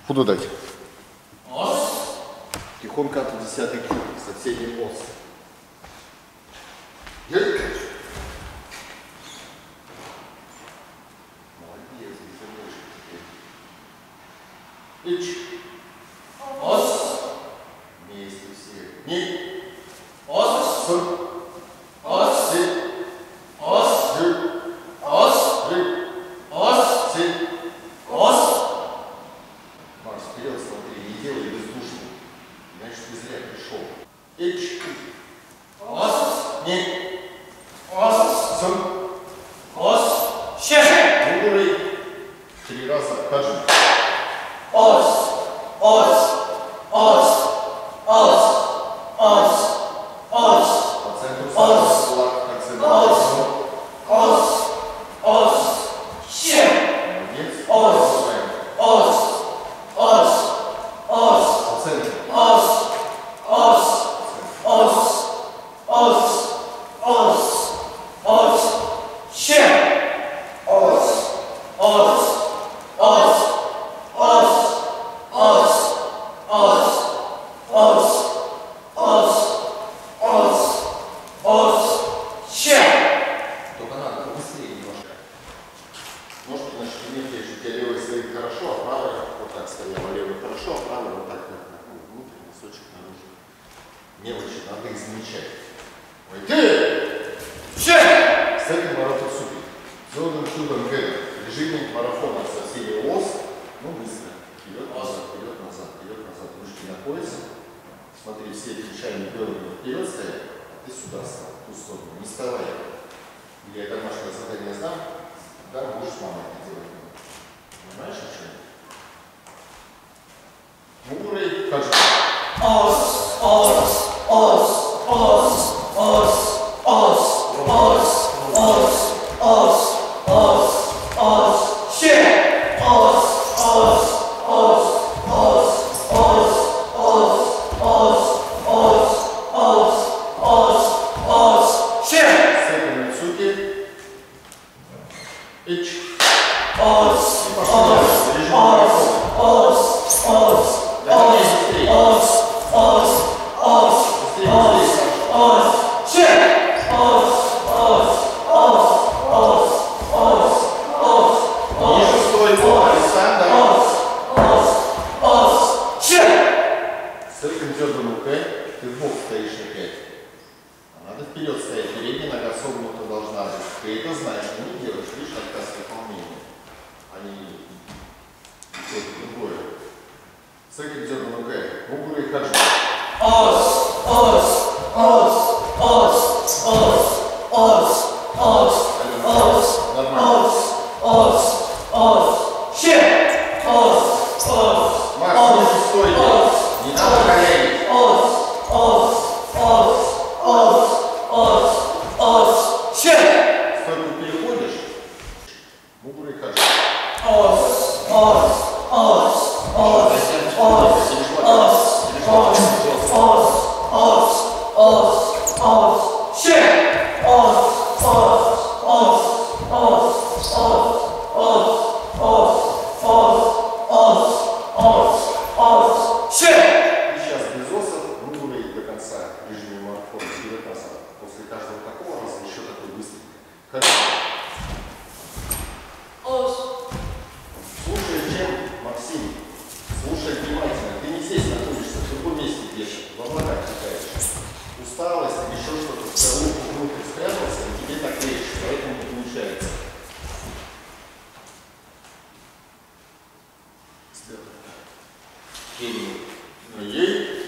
Куда дать? Ос. Тихонько от 10-й куб, соседний ос. Молодец, Ич. Ос. Вместе все. Ни. Ос. С. Ос. Си. Ос. Жи. Ос. Жи. Ос. Си. Ос. Марш, вперед смотри, не делай бездушно. Значит, ты зря пришел. Ич. Ос. Ни. Ос. С. Ос. Ще. Мудрый. 3 раза. Хаджи. Ос. Ос. Ос. Ос. Ос. Ос. По центру Ос. кулак, как центр. Ос. Ос. Ос. Ще. Молодец. Ос. Продолжаем. Ос. Ос. Ос. По центру. Ос. Ос. Ос. Ос. Ос. Ос. Ще. Ос. Ос. Ос. Ос. Ос. Ос. Ос. Ос. Ос. Ос. Ще. Только надо быстрее немножко. Ножки на ширине плеч. У тебя левый стоит хорошо, а правый вот так стоял. Левый хорошо, а правый вот так. Внутрь, носочек наружу. Мелочи надо их замечать. Ой, ты! Ще. С этим ворота супер. Зеленым чудом Г. Режимник марафона со всеми ос. Ну, быстро. Вперед, назад, вперед, назад, вперед, назад. Ручки на поясе. Смотри, все отвечаем голову вперед стоят, а ты сюда стал, в ту сторону. Не вставай. Или я домашнее задание знам, да, будешь с мамой это делать. Понимаешь, о чем? Мудрый, как же? Ос. Ос. Ос. Ос. Ос. Ос. Ос. Ос. Ос. Ос. Ос. Ще. Ос. Ос. Ос. Ос. Ос. Ос. Ос. Ос. Ос. Ос. Ос. Ще. Секунд Цуки. Ич. Ос. И пошел дальше. Режим марафона. Ос. Ос. Давай быстрее. Ос. Ос. Ос. Быстрее, быстрее, Саша. Ос. Ще. Ос. Ос. Ос. Ос. Ос. Ос. Ниже стой, Александр, да. Ос. Ос. Ос. Ще. С этим дерганом К ты в бок стоишь опять. А надо вперед стоять. Передняя нога согнута должна быть. Ты это знаешь, но не делаешь. Видишь, отказ выполнения. Они что-то другое. С этим дерганом К. Мудрый хаджи. Ос. Ос. Ос. Ос. Ос. Ос. Ос. Ос. Нормально. Ос. Ос. Ос. Ще. Ос. Ос. Макс, ниже стой. Не надо гореть. Ос. Ос. Ос. Ос. Ос. Ос. Ще. Стойку переходишь. Мудрый хаджи. Ос. Ос. Ос. Ос. Ос. Ос. Ос. Ос. Ос. Ос. Ще. Ос. Ос. Ос. Ос. Ос. Ос. Ос. Ос. Ос. Ос. Ос. Ще. И сейчас без осов, мудрый до конца в режиме марафона. Вперед назад. После каждого такого раза еще такой быстрый. Хаджи. Ос. Слушай, чем, Максим, слушай внимательно. Ты не здесь находишься, в другом месте где-то, в облаках читаешь. Усталость, еще что-то, в руку внутрь спрятался, и тебе так легче, поэтому не получается. Ей.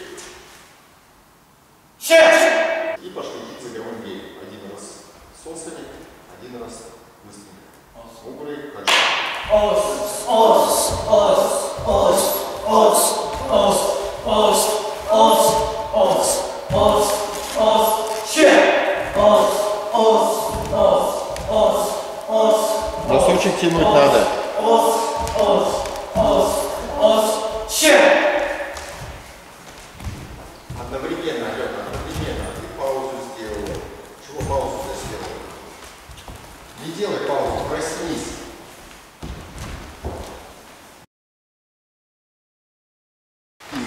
Ще. И пошли за громадей. Один раз с осами, один раз быстренько. Мудрый, хаджи. Ос. Ос. Ос. Ос. Ос. Ос. Ос. Ос. Ос. Ос. Ос. Ще. Ос. Ос. Ос. Ос. Ос. Носочек тянуть надо. Ос. Ос. Ос. Ос. Ще.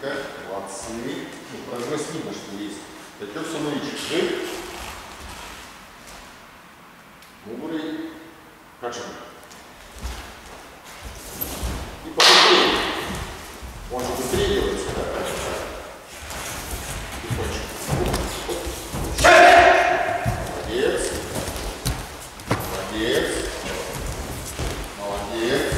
быстренько. Молодцы. Ну, прогресс видно, что есть. Пятёк самовичек. Мудрый. Качан. И побыстрее. Он же быстрее делается. Молодец. Молодец. Молодец.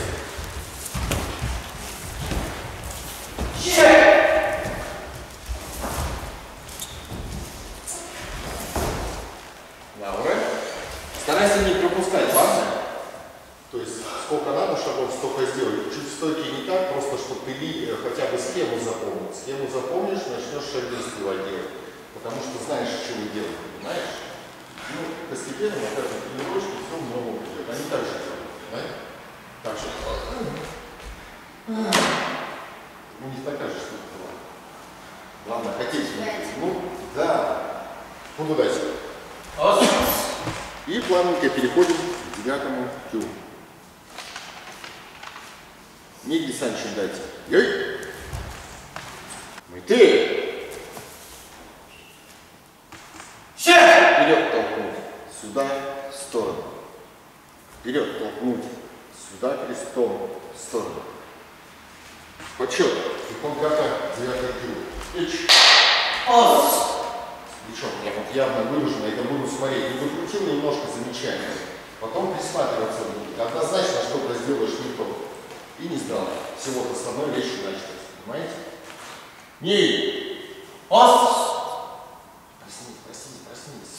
Добре. Старайся не пропускать, ладно? То есть сколько надо шагов, столько сделать. Чуть стойки не так, просто чтобы ты хотя бы схему запомнил. Схему запомнишь, начнешь шаги успевать делать. Потому что знаешь, что вы делаете, понимаешь? Ну, постепенно на каждой тренировочке все много придет. Они так же делают, понимаете? Так же. У них такая же штука была. Главное, хотеть. Ну, да. Ну, туда сюда. И плавненько переходим к 9-му кю. Не десантчик дайте. Ей! Мы ты! Вперед толкнуть. Сюда, в сторону. Вперед толкнуть. Сюда, крестом, в сторону. Почет. Иконката 9-й кю. Ич. Причем прям вот явно выражено, это буду смотреть. Не докрутил немножко замечания. Потом присматриваться будет. Однозначно что-то сделаешь не то. И не сдал. Всего-то с одной вещью начать. Понимаете? Не. Проснись.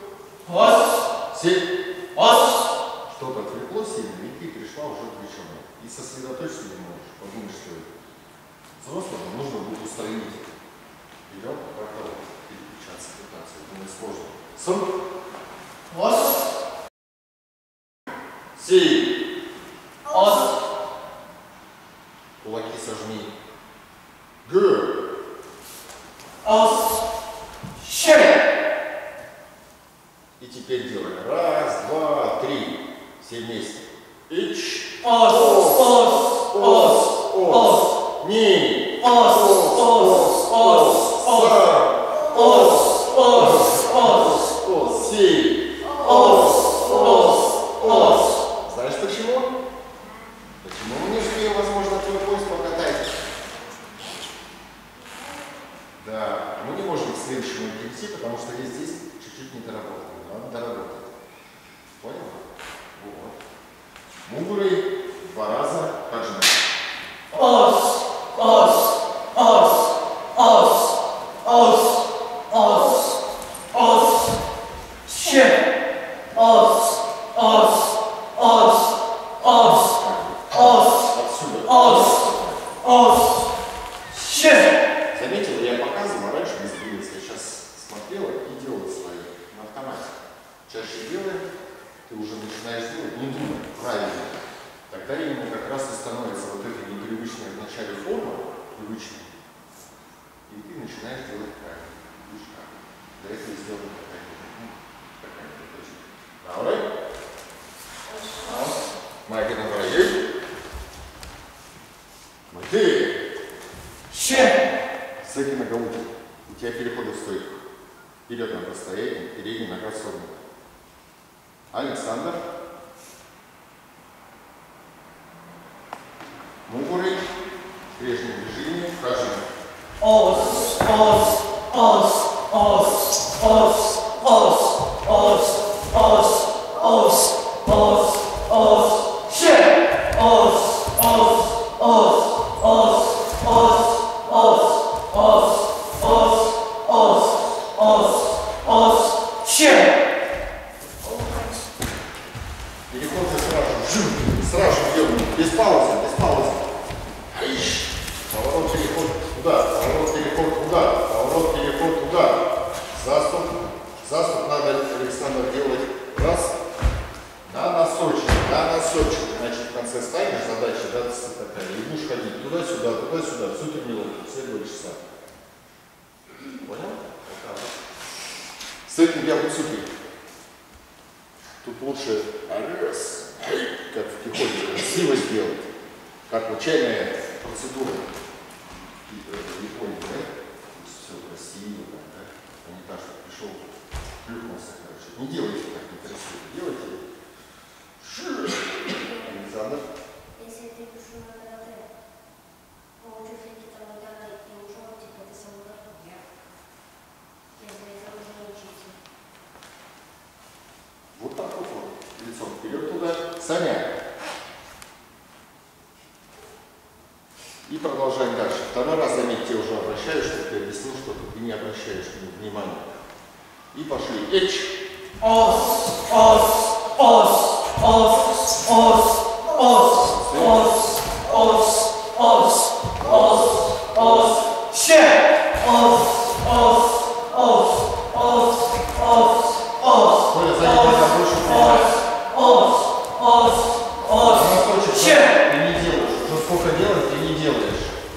Сеть. Что-то отвлекло сильно, и ты пришла уже отвлеченная. И сосредоточиться не можешь. Подумай, что это. Взрослому нужно будет устранить. Берем, как-то переключаться, пытаться. Это не сложно. Си. Кулаки сожми. Г. И теперь делаем. Раз, два, три. Все вместе. Ич. Ни. Си. Знаешь почему? Почему мы не успеем, возможно, твой пояс покатать? Да, мы не можем к следующему перейти, потому что здесь чуть-чуть не доработали. Надо доработать. Понял? Вот. Мудрый 2 раза поджимаем. Заметил, я показывал, раньше не сбились, я сейчас смотрела и делаю свои на автомате. Чаще делаем, ты уже начинаешь делать, не думай, правильно. Тогда именно как раз и становится вот эта непривычная в начале форма, привычная, и ты начинаешь делать правильно. Видишь как? Для этого сделана такая-то точка. Alright? Майки на враге. Ты. С этим ногоутом. У тебя переходы в стойку. Вперед надо стоять, передняя нога согнута. Александр. Мудрый. В прежнем движении. Покажи. Переходы сразу идем, без паузы. Поворот, переход туда, поворот, переход туда. Заступ надо, Александр, делать раз на носочек. Значит, в конце станешь, задача, да, такая, и будешь ходить туда-сюда, всю тренировку, все 2 часа. Понял? С этим я буду супер. Тут лучше раз, как в пехоте, красиво сделать, как учебная процедура. а не так, что пришел, плюхнулся, короче. Не делайте так некрасиво, делайте. Александр. Если ты пришел на карате, получишь какие-то удары и ушел, типа ты самурай. Если это уже научиться. Вот так вот, лицом вперед туда. Саня. И продолжаем дальше. Второй раз, заметьте, уже обращаюсь, что ты объяснил, что ты не обращаешь к нему внимания. И пошли. Эч. Ос, ос, ос, ос, ос, ос, ос, ос, ос, ос, ос, ще, ос, ос, ос, ос, ос, ос. Коля, сзади тебя больше принимает. Она хочет, ще. ты не делаешь. Уже сколько делать, ты не делаешь.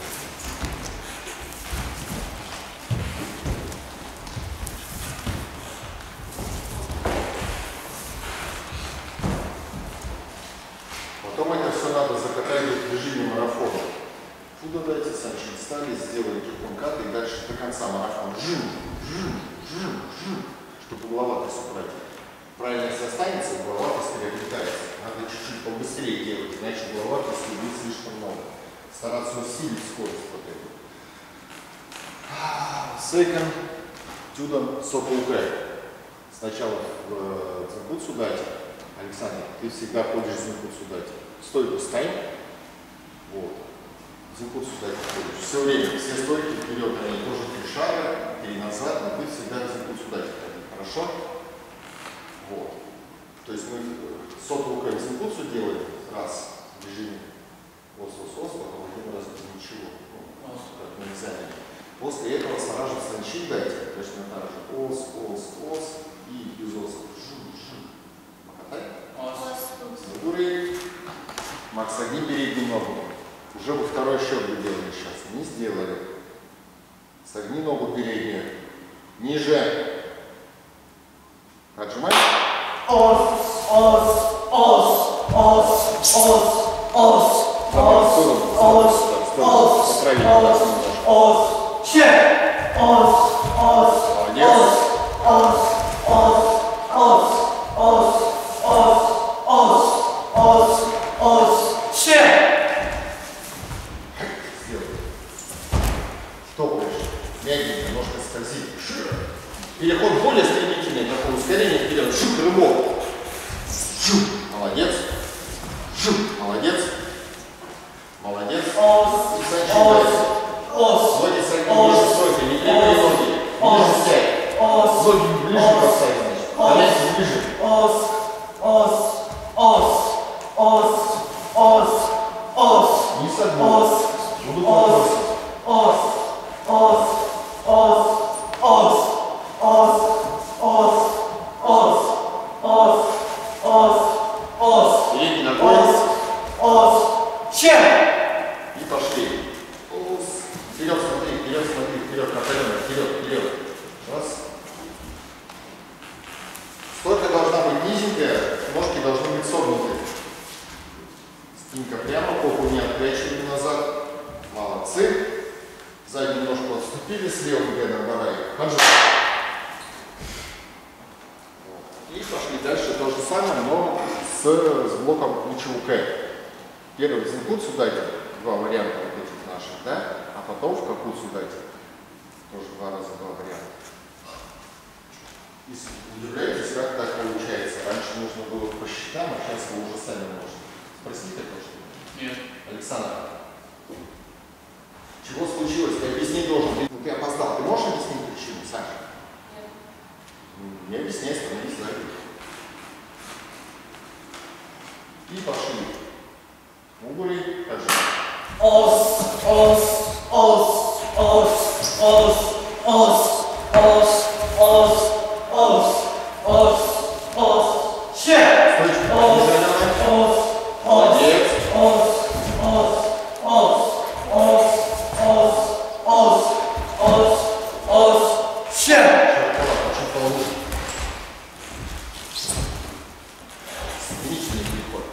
Потом это все надо закатать в режиме марафона. Туда дайте, Санчин, встали, сделали киркункат и дальше до конца марафон. Жим, жим, жим, жим, чтобы угловатость убрать. Правильно, если останется, угловатость приобретается. Надо чуть-чуть побыстрее делать, иначе угловатости будет слишком много. Стараться усилить скорость вот эту. Second, тюдом сокулкэ. Сначала в дзинкутсу дайте. Александр, ты всегда ходишь в дзинкутсу дайте. Стойку стань. Вот. Дзинкутсу дайте ходишь. Все время, все стойки вперед, они тоже 3 шага, 3 назад, но ты всегда в дзинкутсу дайте ходишь. Хорошо? Вот. То есть мы сокулкэ в дзинкутсу делаем раз в режиме ос-ос-ос, потом один раз без ничего. Ну, как на экзамене. После этого сразу же санчин дайте, точно так же. Ос, ос, ос и без оса. Жу-жу. Покатай. Ногуры. Макс, согни переднюю ногу. Уже во второй счет вы делали сейчас. Не сделали. Согни ногу переднюю. Ниже. Отжимай. Ос, ос, ос, ос, ос, ос, ос, ос, ос, ос, ос, ще, ос, ос, Молодец. ос, ос, ос, ос, ос, ос, ос, ос, ще. Сделай. Топаешь. Мягенько, ножка скользит. Переход более стремительный, такое ускорение вперед. Шук, рывок. Шук. Молодец. Шук. Молодец. Молодец. Ос, И санчин ос, дальше. ос, Ноги согни, ниже стойка, не прямые ноги. Ниже сядь. ос, Ноги ближе поставь, значит. Коленки ближе. ос, ос, ос, ос, ос, ос, Не согни. ос, Будут вопросы. ос, ос, ос, ос, ос, ос, ос, ос, ос, ос, Передней ногой. ос, ще. И пошли. Вперед смотри, вперед, Наполеон, вперед. Раз. Стойка должна быть низенькая, ножки должны быть согнуты. Спинка прямо, попу не отпрячиваем назад. Молодцы. Заднюю ножку отступили, слева Гена Барай. Хаджи. И пошли дальше то же самое, но с блоком Учиукэ. Первый в дзинкутсу дайте, 2 варианта вот этих наших, да? А потом в какутсу дайте. Тоже 2 раза 2 варианта. И удивляетесь, как так получается. Раньше нужно было по счетам, а сейчас вы уже сами можете. Спросите такое что-нибудь? Нет. Александр, чего случилось? Ты объяснить должен. Ты опоздал. Ты можешь объяснить причину, Саша? Нет. Не объясняй, становись сзади. И пошли. Угоры, отжимай. Ос, ос, ос, ос, ос, ос, ос, ос, ос, ос, ос, ще. Стойчку Ос, пониже давай. ос, Молодец. ос, ос, ос, ос, ос, ос, ос, ос, ще. Чуть получше. Стремительный переход.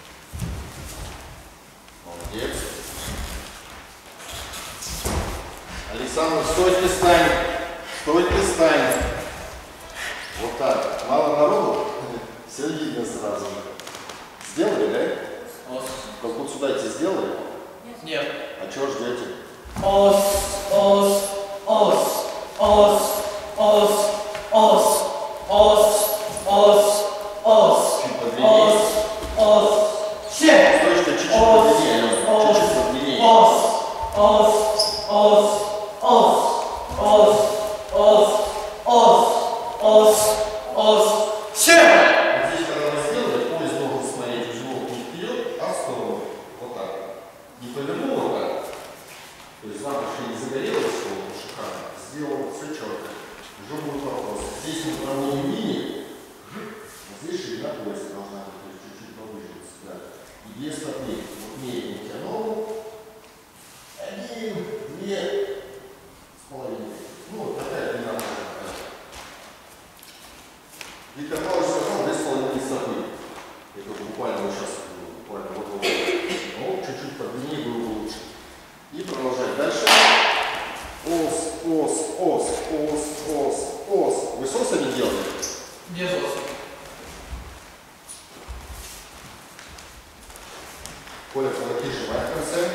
Молодец. Александр, стойте, стань. Стойте, стань. Вот так. Мало народу? Все видно сразу. Сделали, да? Ос. Как вот сюда идти сделали? Нет. А чего ждете? Ос, ос, ос, ос, ос, ос, ос, ос, ос, Чуть подлиннее. ос, ще. Стой, что чуть-чуть подлиннее, Алёна. Чуть-чуть подлиннее. Ос, ос, ос, ос, ос, ос, ос, ос, ще. Вот здесь, когда вы сделали, пояс должен смотреть узелок не вперед, а в сторону. Вот так. Не повернул вот так. То есть лампочка не загорелась, что шикарно. Сделал все четко. Уже будет вопрос. Здесь мы проводим линии, а здесь ширина пояса должна быть, то есть чуть-чуть повыше. Да. И без стопней. Вот меряем тянул. 1, 2 с половиной. Ну, вот такая длина. Виктор Павлович сказал 2,5 стопни. Это буквально вот сейчас, буквально вот. Ну, чуть-чуть подлиннее было бы лучше. И продолжать дальше. Ос, ос, ос, ос, ос, ос. Вы с осами делали? Без ос. Коля, кулаки сжимай в конце.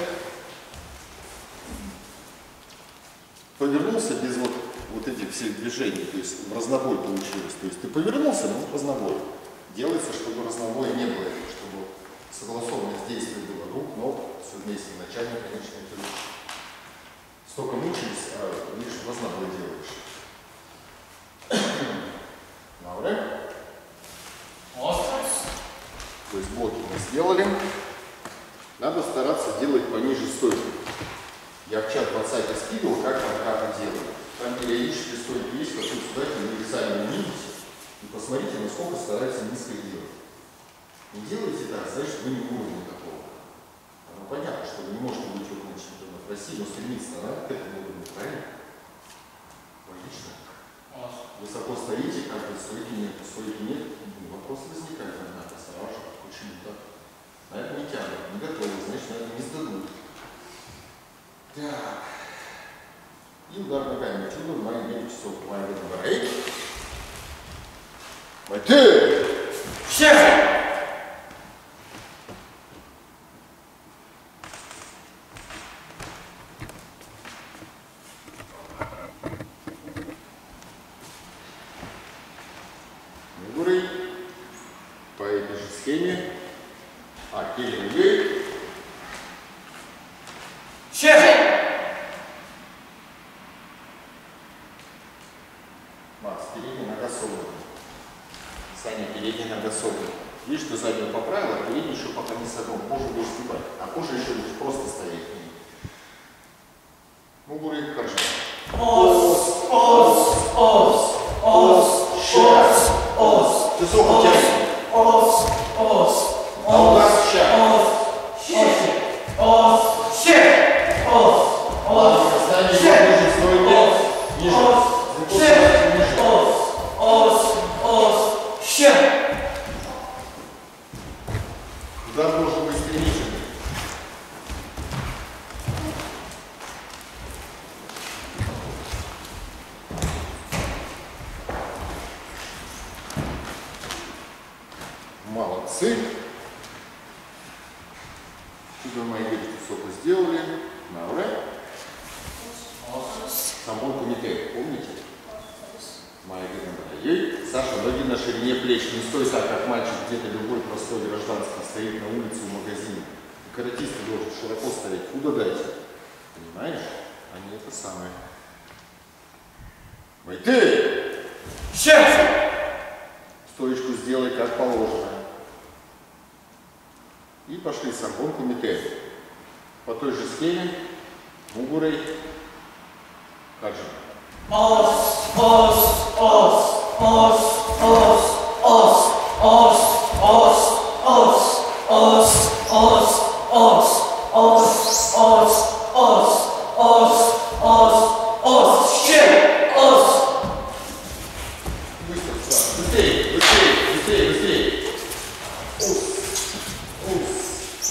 Повернулся без вот этих всех движений, то есть в разнобой получилось. То есть ты повернулся, но в разнобой. Делается, чтобы разнобоя не было, чтобы согласованность действий было рук, ног, все вместе, начальник, конечно, это лучше. Столько мучились, а лишь в разнобой делаешь. Науре. Ос. То есть блоки мы сделали. Надо стараться делать пониже стойки. Я в чат в WhatsApp скидывал, как там как делают. Там периодически стойки есть, как вы сюда вы сами увидите. И посмотрите, насколько стараются низко делать. Не делайте так, значит, вы не уровня такого. Ну, понятно, что вы не можете быть опытным чемпионом России, но стремиться надо к этому уровню, правильно? Логично. Ос. Высоко стоите, как бы стойки нет, вопрос возникает, надо сразу, почему так? Наверное, не тянут, не готовы, значит, наверное, не сдадут. Так. И удар ногами чудо, мои 9 часов, моя брейк. Майте! Ще. Гуры по этой же схеме. А, келем гей. Ще. Макс, передняя нога согнута. Саня, передняя нога согнута. Видишь, что заднюю поправил, а переднюю еще пока не согнул. Позже будешь сгибать. А позже еще будешь просто стоять. Ну, гуры, хорошо. Ос, ос, ос, ос, ос, ос. Ты согнул тянешь. Ос, ос, А у нас ща. ще. Ос, ще. Ос, ос, Здание ще. ниже стойки. Ниже. Ще. Ниже. Ос, ос, ще. Удар должен быть стремительный. Молодцы. Чудо мои девочки соку сделали. На ура. Самбон комитет, помните? Моя ей. Саша, ноги на ширине плеч. Не стой так, как мальчик где-то любой простой гражданский стоит на улице в магазине. Каратист должен широко стоять. Куда дайте? Понимаешь? А не это самое. Майте! Ще. Стоечку сделай как положено. И пошли самбон комитет. По той же схеме. Мугурей. Хаджи. Ос, ос, ос, ос, ос, ос, ос, ос, ос, ос, ос, ос, ос, ос, ос, ос, ос, ос, ще, ос. Быстро, Слава. Быстрее, быстрее, быстрее, быстрее. Ус, ус.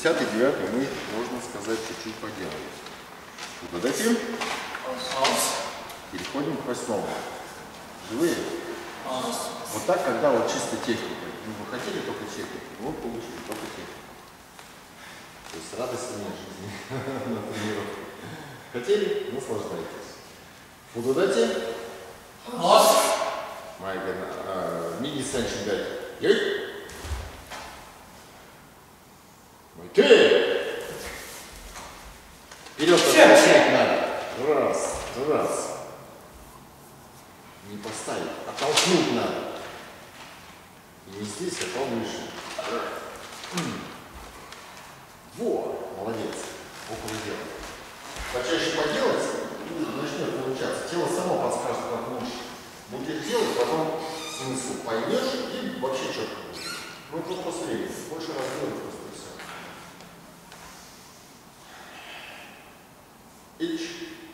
10-й, 9-й мы, можно сказать, чуть-чуть поделали. Вот этим переходим к 8-му. Живые? Вот так, когда вот чисто техника. Ну, вы хотели только технику, вот получили только технику. То есть радость нет жизни на тренировке. Хотели? Наслаждайтесь. Вот эти. Мини сеншин дайте. Ей! Ты! Вперед подключать надо. Раз, раз. Не поставить, оттолкнуть надо. И не здесь, а повыше. Во, молодец. Около дела. Почаще поделать, начнет получаться. Тело само подскажет, как лучше. Будешь делать, потом смысл поймешь и вообще четко будет. Ну, это вопрос времени. Больше раз делать просто и все. Ич.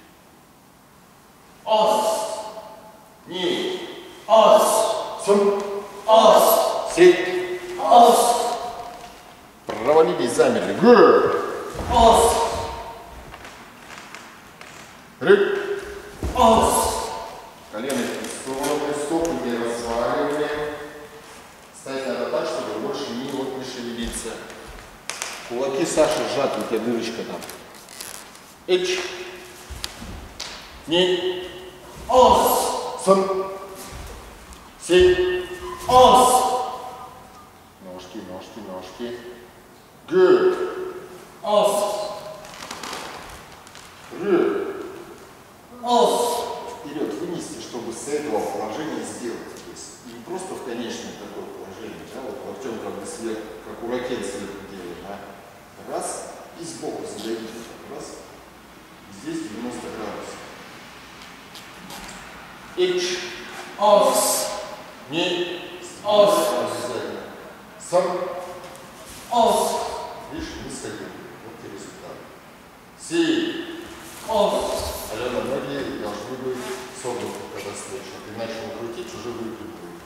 Ос. Ни. Ос. Сум. Ос. Си. Ос. Провалились, замерли. Г. Ос. Рыб. Ос. Колено в сторону, стопы не разваливаем. Ставить надо так, чтобы больше не шевелиться. Кулаки Саши сжаты, у тебя дырочка там. Эч. Ни. Ос. Сон. Си. Ос. Ножки, ножки, ножки. Г. Ос. Р. Ос. Вперед вынести, чтобы с этого положения сделать. То есть не просто в конечном такое положение, да, вот Артем как бы сверху, как ураган сверху делает, да? Раз, и сбоку задавить, раз, и здесь 90 градусов. Эч. Ос. Ни. Ос. Обязательно. Сам. Ос. Видишь, не сходил. Вот и результат. Си. Ос. Алена, ноги должны быть согнуты, когда стоишь. Ты начал крутить, уже выпрямил.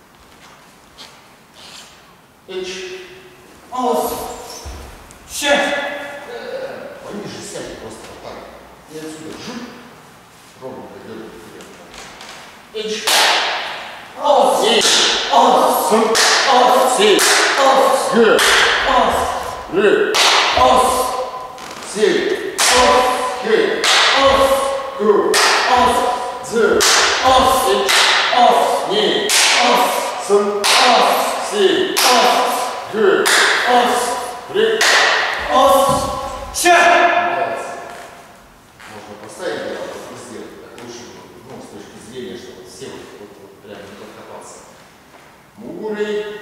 Эч. Ос. Ще. Пониже сядь просто вот так. И отсюда жук. Ровно пойдет вперед. Эч. Ос. Си. Ос. Сум. Ос. Си. Ос. Г. Ос. Р. Ос. Си. Ос. Г. Ос. Г. Ос. З. Ос. Эч. Ос. Ни. Ос. Сум. Ос. Си. Ос. Г. Ос. Р. Ос. Ще. Нравится. Можно поставить, а потом сделать так лучше, ну, с точки зрения, чтобы все вот прям не подкопаться. Мугурей.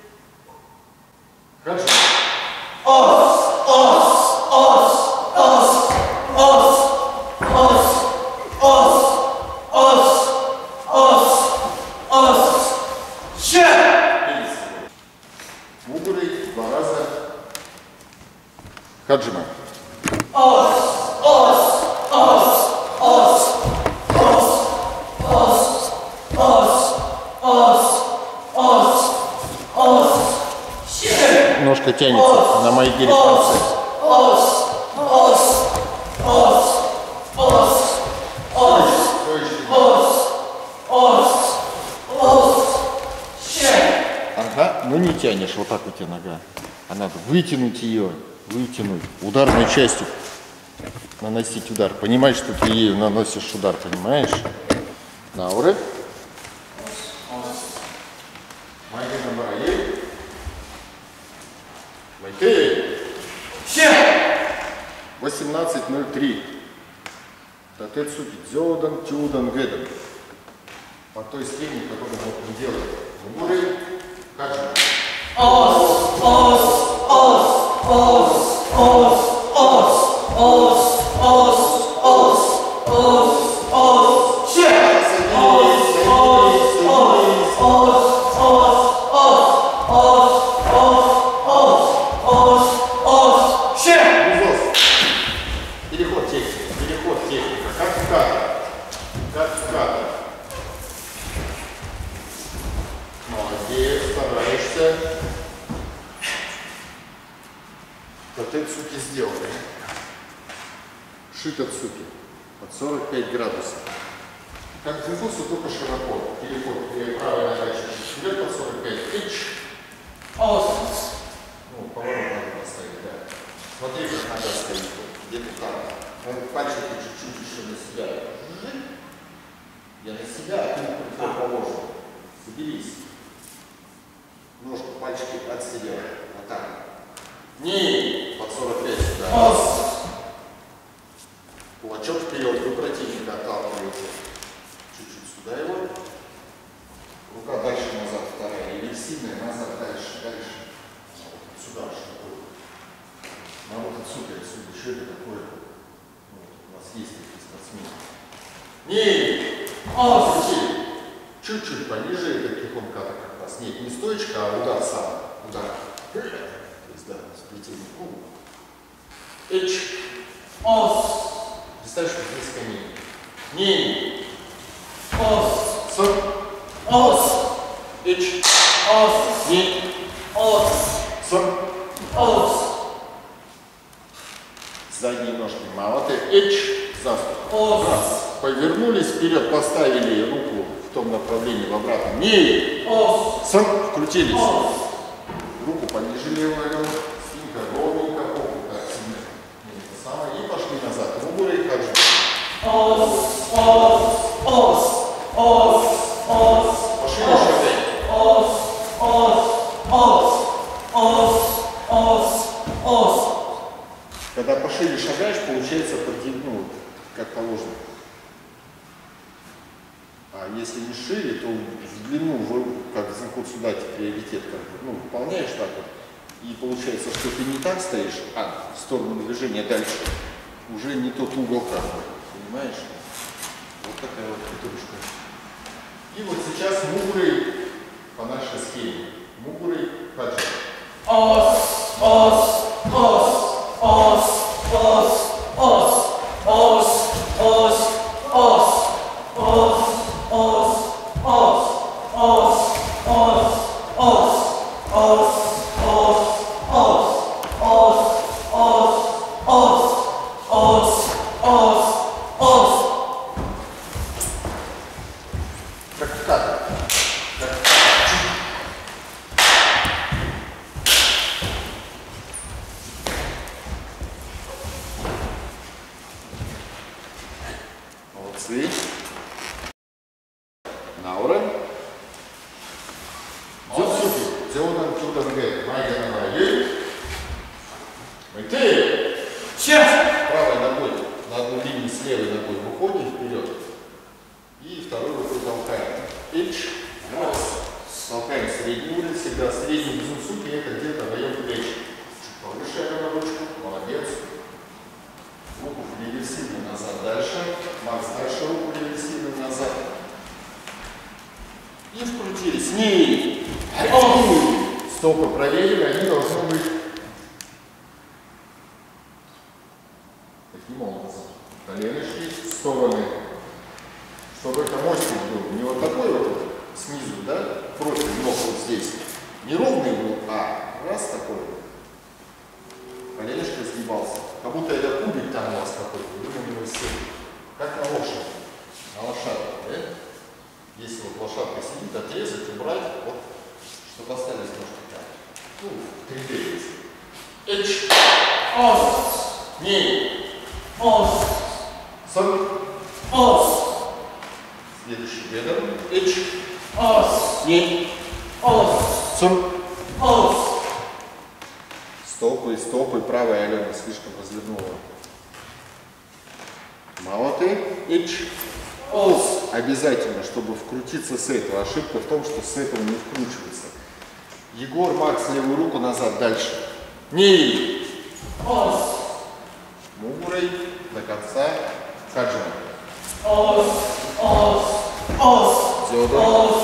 Хаджи. Ос. Ос. Ос. Ос. Ос. Ос. Ос. Ос. Ос. Ос. Ще. Мугурей 2 раза. Хаджима. Ос. Ос. Ос. Ос. Ос. Ос. Ос. Ос. Ос. Ос. Ще. Ножка тянется на моей гире пальцы. Ос. Ос. Ос. Ос. Ос. Ос. Ос. Ос. Ще. Ага, ну не тянешь, вот так у тебя нога. А надо вытянуть ее, вытянуть. Ударной частью наносить удар. Понимаешь, что ты ею наносишь удар, понимаешь? Науры. Майка Бараев. Майкей. Ще. 18:03. Татецу Дзёдан Тюдан Гэдан. По той схеме, которую мы делаем. Мугурей. Хаджима. Ос. Ос. Ос. Ос. Ос. Ос. Ос. Ос. Ос. Ос. Ос. Ще. Ос. Ос. Ос. Ос. Ос. Ос. Ос. Ос. Ос. Ос. Ще. Безос. Переход техники. Переход техника. Как в кадре. Как в кадре. Молодец, стараешься. Татецуки сделали. Шитацуки. Под 45 градусов. Как дзинкусу, только широко. Переход правой ногой чуть-чуть вперед под 45. Ич. Ну, поворот надо поставить, да. Смотри, как нога стоит. Где-то там. Пальчики чуть-чуть еще на себя. Я на себя, а ты положу. Соберись. Ножку, пальчики от себя. Вот так. Не, под 45 сюда. Кулачок вперед, вы противника отталкиваете. Чуть-чуть сюда его. Рука дальше назад, вторая. Реверсивная, назад, дальше, дальше. Вот сюда, что такое. Ну вот отсюда, что это такое? Вот, у нас есть такие спортсмены. Не, чуть-чуть пониже, это тихонько как раз. Нет, не стоечка, а удар сам. Удар. То есть, да, сплетение. Эч. Представь, что здесь камень. Не. Эч. Не. Задние ножки молоты. Эч. Заступ. Раз. Повернулись вперед, поставили руку в том направлении, в обратном. Не. Вкрутились. Руку пониже левую. Спинка ровненько. Так, сильно. Это самое. И пошли назад. Мугуры как же. Пошли шагай. Когда пошире шагаешь, получается ну, как положено. А если не шире, то в длину, как дзинкусу дати приоритет, как бы, ну, выполняешь так вот. И получается, что ты не так стоишь, а в сторону движения дальше. Уже не тот угол как бы. Понимаешь? Вот такая вот кутушка. И вот сейчас мугуры по нашей схеме. Мугуры хаджи. Молодцы. Наура. Дзюцуки. Дзюдан Чудангэ. Майя на майе. Мэйтэй. Правой ногой на одну линию с левой ногой выходим вперед. И второй рукой толкаем. Ич. Раз. Толкаем средний уровень. Всегда средний дзюцуки это где-то в районе плеч. Чуть повыше на ручку. Молодец. Руку реверсивно назад дальше. Макс, дальше руку реверсивно назад. И вкрутились. Не. Стопы проверили, они должны быть таким образом. Коленочки в стороны. Чтобы это мостик был. Не вот такой вот снизу, да? Профиль ног вот здесь. Не ровный был, а раз такой. Коленочка сгибался. Как будто это кубик там у вас какой-то. Вы на него сели. Как на лошади. На лошадке, да? Если вот лошадка сидит, отрезать, убрать, вот, чтобы остались ножки так. Ну, 3D если. Эч. Не. Следующий бедр. Эч. Не. Стопы, правая Алена слишком развернула. Молоты. Ич. Обязательно, чтобы вкрутиться с этого. Ошибка в том, что с этого не вкручивается. Егор, Макс, левую руку назад, дальше. Не. Мугурой до конца. Хаджина. Дзёдан.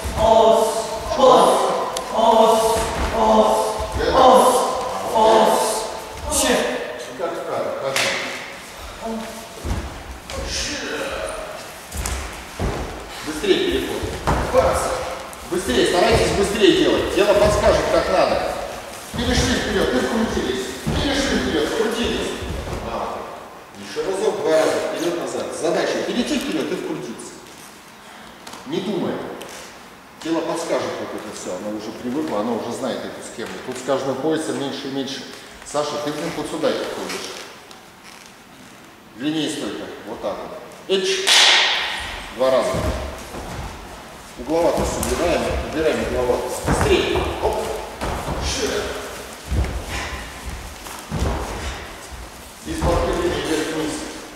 Быстрее переход. Быстрее, старайтесь быстрее делать. Тело подскажет, как надо. Перешли вперед, и вкрутились. Перешли Еще разок, два раза, вперед-назад. Задача перейти вперед и вкрутиться. Не думай. Тело подскажет вот это все, оно уже привыкло, оно уже знает эту схему. Тут с каждым поясом меньше и меньше. Саша, ты в нем вот сюда ходишь. Длиннее стойка, вот так вот. Эч. Два раза. Угловатость убираем угловатость. Быстрее. Оп. Шире. И с подпрыгиванием вверх-вниз.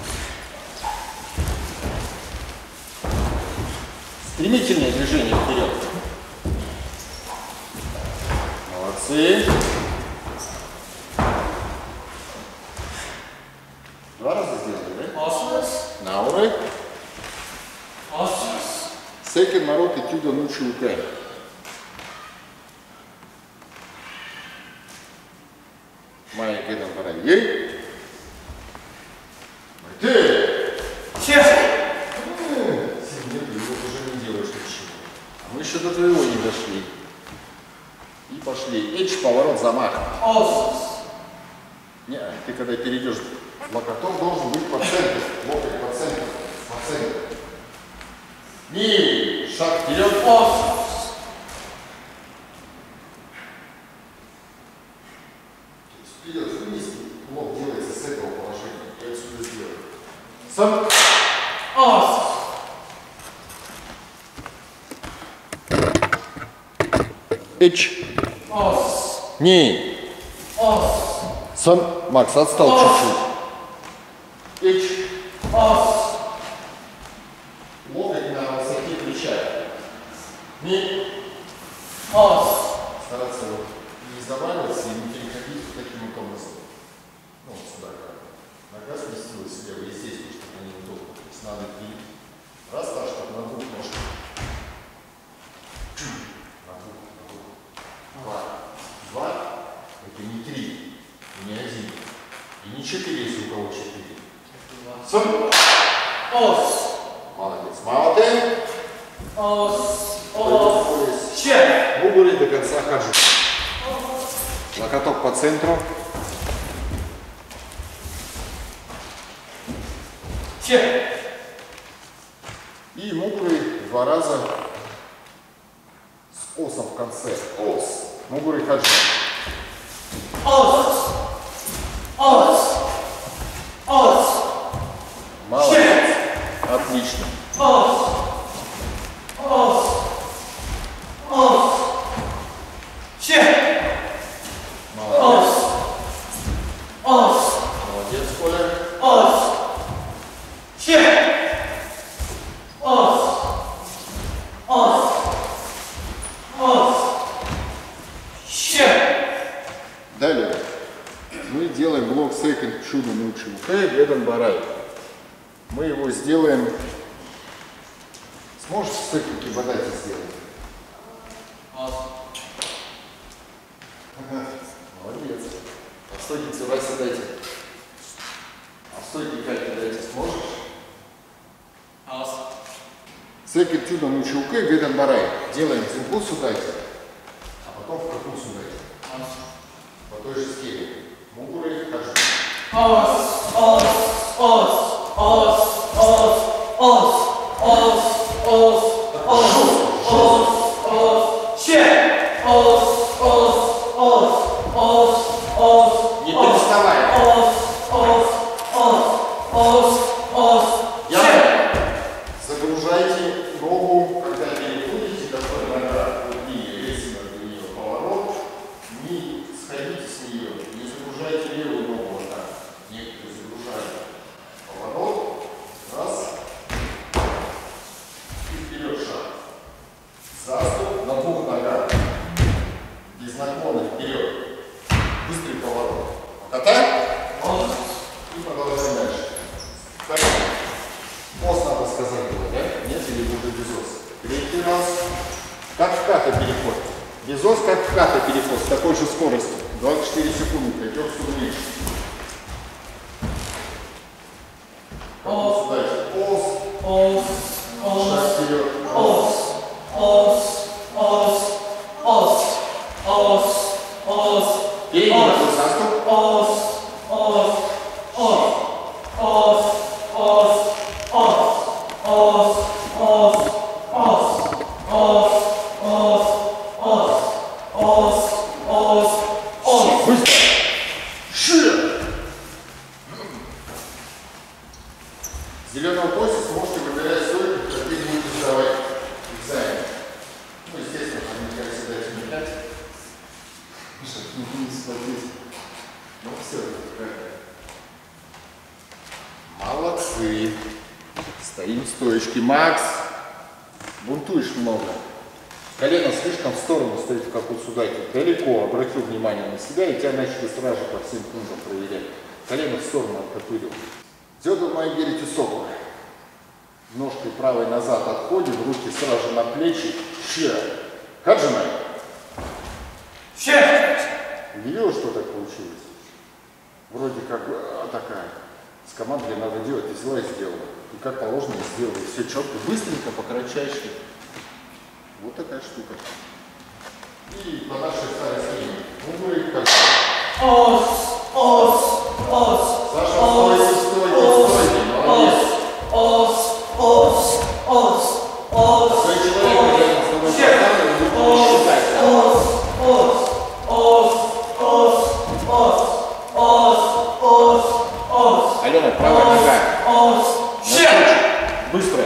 Стремительное движение вперед. Молодцы. Два раза сделали, да? Науры. Second народ этюда научил К. Майя Гедан Барай. Ей. Ты. Чех. Нет, ты уже не делаешь ничего. А мы еще до твоего не дошли. И пошли. Эйч, поворот, замах. Не, ты когда перейдешь, локоток должен быть по центру. Локоть по центру. По центру. И шаг вперед. Вперед, вниз. Лоб делается с этого положения. Я отсюда сделаю. Сам. Эч. Не. Сон. Макс, отстал чуть-чуть. Эч. Локоть на высоте плеча. Не. Стараться вот не заваливаться и не переходить вот таким вот образом. Ну, вот сюда как. Нога сместилась слева и здесь, потому что они неудобно. То есть надо идти. Раз, так, чтобы на двух ножках. На двух. Два. Это не три. И не один. И не четыре, если у кого четыре. Сон. Молодец. Молодец. Губы до конца хожу. Локоток по центру. И мугуры два раза с осом в конце. Ос. Мугуры хаджи. Молодец. Отлично. Молодец, Коля. Далее мы делаем блок second чудо научил К, Гедан Барай. Мы его сделаем. Сможешь в стойке кибадати сделать? Молодец. А в стойке цирайся дайте. А в стойке кальки дайте сможешь? Second чудо научил К, Гедан Барай. Делаем дзинпусу дайте, а потом в какусу дайте. По той же схеме. Мугуры хожу. Не переставай. Загружайте ногу, когда переходите, такой нога и резина для нее поворот. Не сходите с нее, не загружайте левую ногу вот так. Некоторые загружают. Поворот. Раз. И вперед шаг. Заступ на двух ногах. Без наклона вперед. Быстрый поворот. Покатай. И продолжаем дальше. Так. Ос надо сказать было, да? Нет, или уже без ос? Третий раз. Как в ката переход. Без ос, как в ката переход. С такой же скоростью. 24 секунды. Пойдем сюда меньше. Ос. Шаг вперед. Передний заступ. Стоим в стоечке. Макс, бунтуешь много. Колено слишком в сторону стоит, как вот сюда. Далеко обратил внимание на себя, и тебя начали сразу по всем пунктам проверять. Колено в сторону оттопырил. Дзёдо Майгири Тюсоку. Ножкой правой назад отходим, руки сразу на плечи. Ща. Хаджимай. Ща. Видела, что так получилось? Вроде как такая. С командой надо делать, и взяла и сделала. И как положено сделала. Все четко, быстренько, по кратчайшей. Вот такая штука. И по нашей старой схеме. Ну, говорит, как. Ос, ос, ос. Саша, стойте, стойте, молодец. Ос, ос, ос, ос. Свой человек, рядом с тобой поставил, вы будете считать. Ос, ос, ос, ос, ос, ос, ос, ос. Алена, правая нога. Ос, ща. Быстро.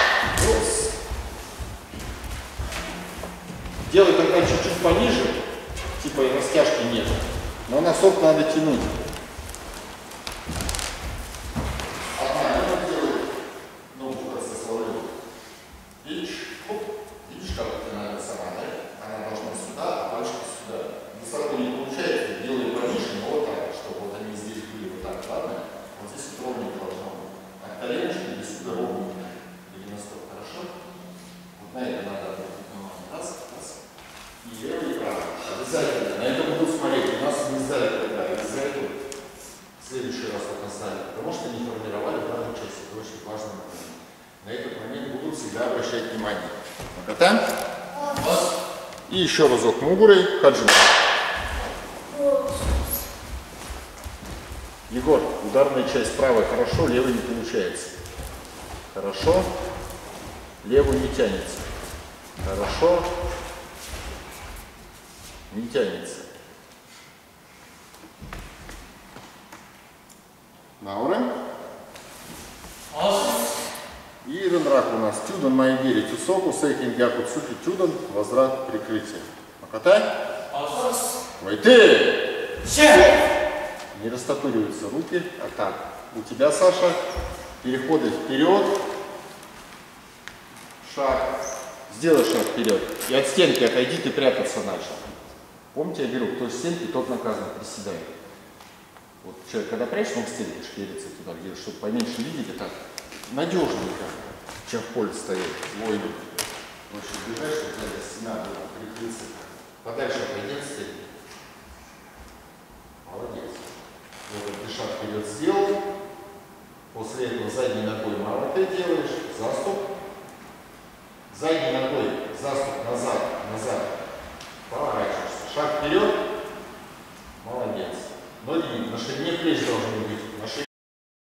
Делай тогда чуть-чуть пониже, типа и растяжки нет. Но носок надо тянуть. Она делает ногу процессорную. Видишь? Видишь, как это надо сама, да? Она должна сюда, а пальчики сюда. Высоко не получается, делай пониже, но вот так, чтобы вот они здесь были вот так, ладно? Вот здесь вот ровненько должно быть. А коленочки или сюда ровненько. Или носок, хорошо? Вот на это надо обратить внимание. Раз, раз. И левый, и правый. Обязательно. На это будут смотреть. У нас не сдали тогда. Из-за этого в следующий раз вот оставили. Потому что не формировали правую часть. Это очень важный момент. На этот момент будут всегда обращать внимание. Макатан. И еще разок Мугурой. Хаджим. Егор, ударная часть правая хорошо, левая не получается. Хорошо. Левую не тянется. Хорошо. Не тянется. Наура. И ренрак у нас. Тюдан Майгири Тюсоку, Сейкин Гяку Цуки Тюдан, возврат прикрытия. Макатай. Войты. Не растопыриваются руки. А так. У тебя, Саша, переходы вперед. Шаг. Сделай шаг вперед. И от стенки отойди, ты прятаться начал. Помните, я говорю, кто в стенке, тот наказан, приседает. Вот человек, когда прячется, он к стенке шкерится туда, где, чтобы поменьше видели, так надежненько, чем в поле стоять, воину. Лучше бежать, чтобы сзади стена была, прикрыться. Подальше отойди от стенки. Молодец. Вот ты шаг вперед сделал. После этого задней ногой мало ты делаешь, заступ. Задней ногой заступ назад, назад. Поворачиваешься. Шаг вперед. Молодец. Ноги на ширине плеч должны быть. На ширине.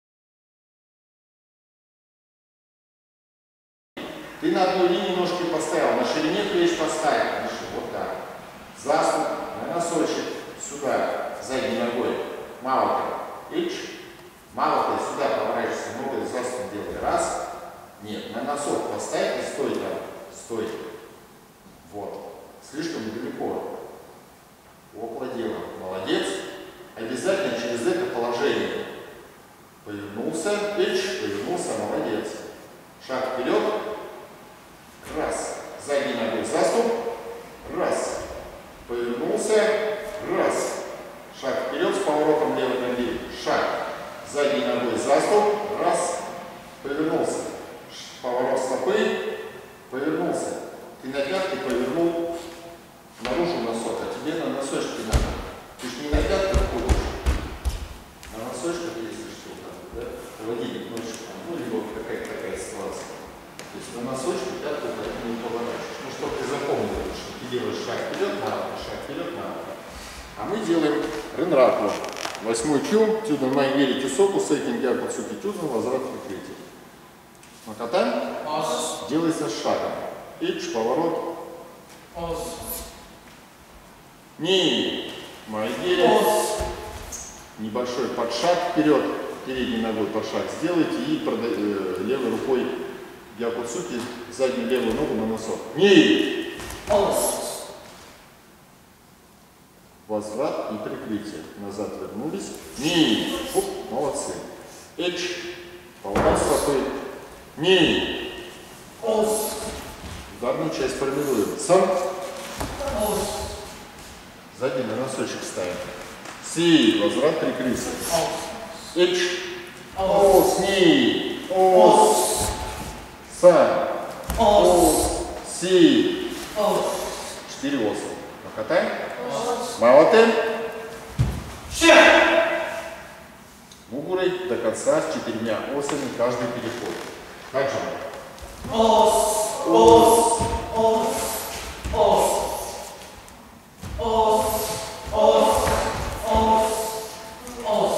Ты на одной линии ножки поставил, на ширине плеч поставил. Вот так. Заступ на носочек. Сюда. Задней ногой. Мало ты. Ич. Мало ты. Сюда поворачиваешься. Ногой заступ делай. Раз. Нет. На носок поставь и стой там. Стой. Вот. Слишком далеко. Около дела. Молодец. Обязательно через это положение. Повернулся. Ич. Повернулся. Молодец. Шаг вперед. Раз. Задней ногой заступ. Раз. Повернулся. Раз. Шаг вперед с поворотом левой ноги. Шаг. Задней ногой заступ. Раз. Повернулся. Поворот стопы. Повернулся. Ты на пятки повернул наружу носок, а тебе на носочке надо. Ты же не на пятках ходишь. На носочках, если что, да? Холодильник носишь, ну, либо какая-то такая ситуация. То есть на носочке пятку не поворачиваешь. Ну, чтобы ты запомнил, что ты делаешь шаг вперед, надо. А мы делаем ренраку. 8-й кю, тюдан Майгири Тюсоку, Сейкин Гяку Цуки Тюдан, возврат прикрытия. Макатай. Делается шагом. Ич, поворот. Ни. Майгири. Небольшой подшаг вперед. Передней ногой подшаг сделайте и левой рукой Гякуцуки заднюю левую ногу на носок. Ни. Возврат и прикрытие. Назад вернулись. Ни. Оп, молодцы. Эч. Поворот стопы. Ни. Ос. Ударную часть формируем. Сам. Ос. Сзади на носочек ставим. Си. Возврат прикрылся. Эч. Ос. Ни. Ос. Сам. Ос. Си. Ос. 4 оса. Покатай. Молотым. Ще. Мугурой до конца с 4 осами каждый переход. Как же? Ос. Ос. Ос. Ос. Ос. Ос. Ос. Ос.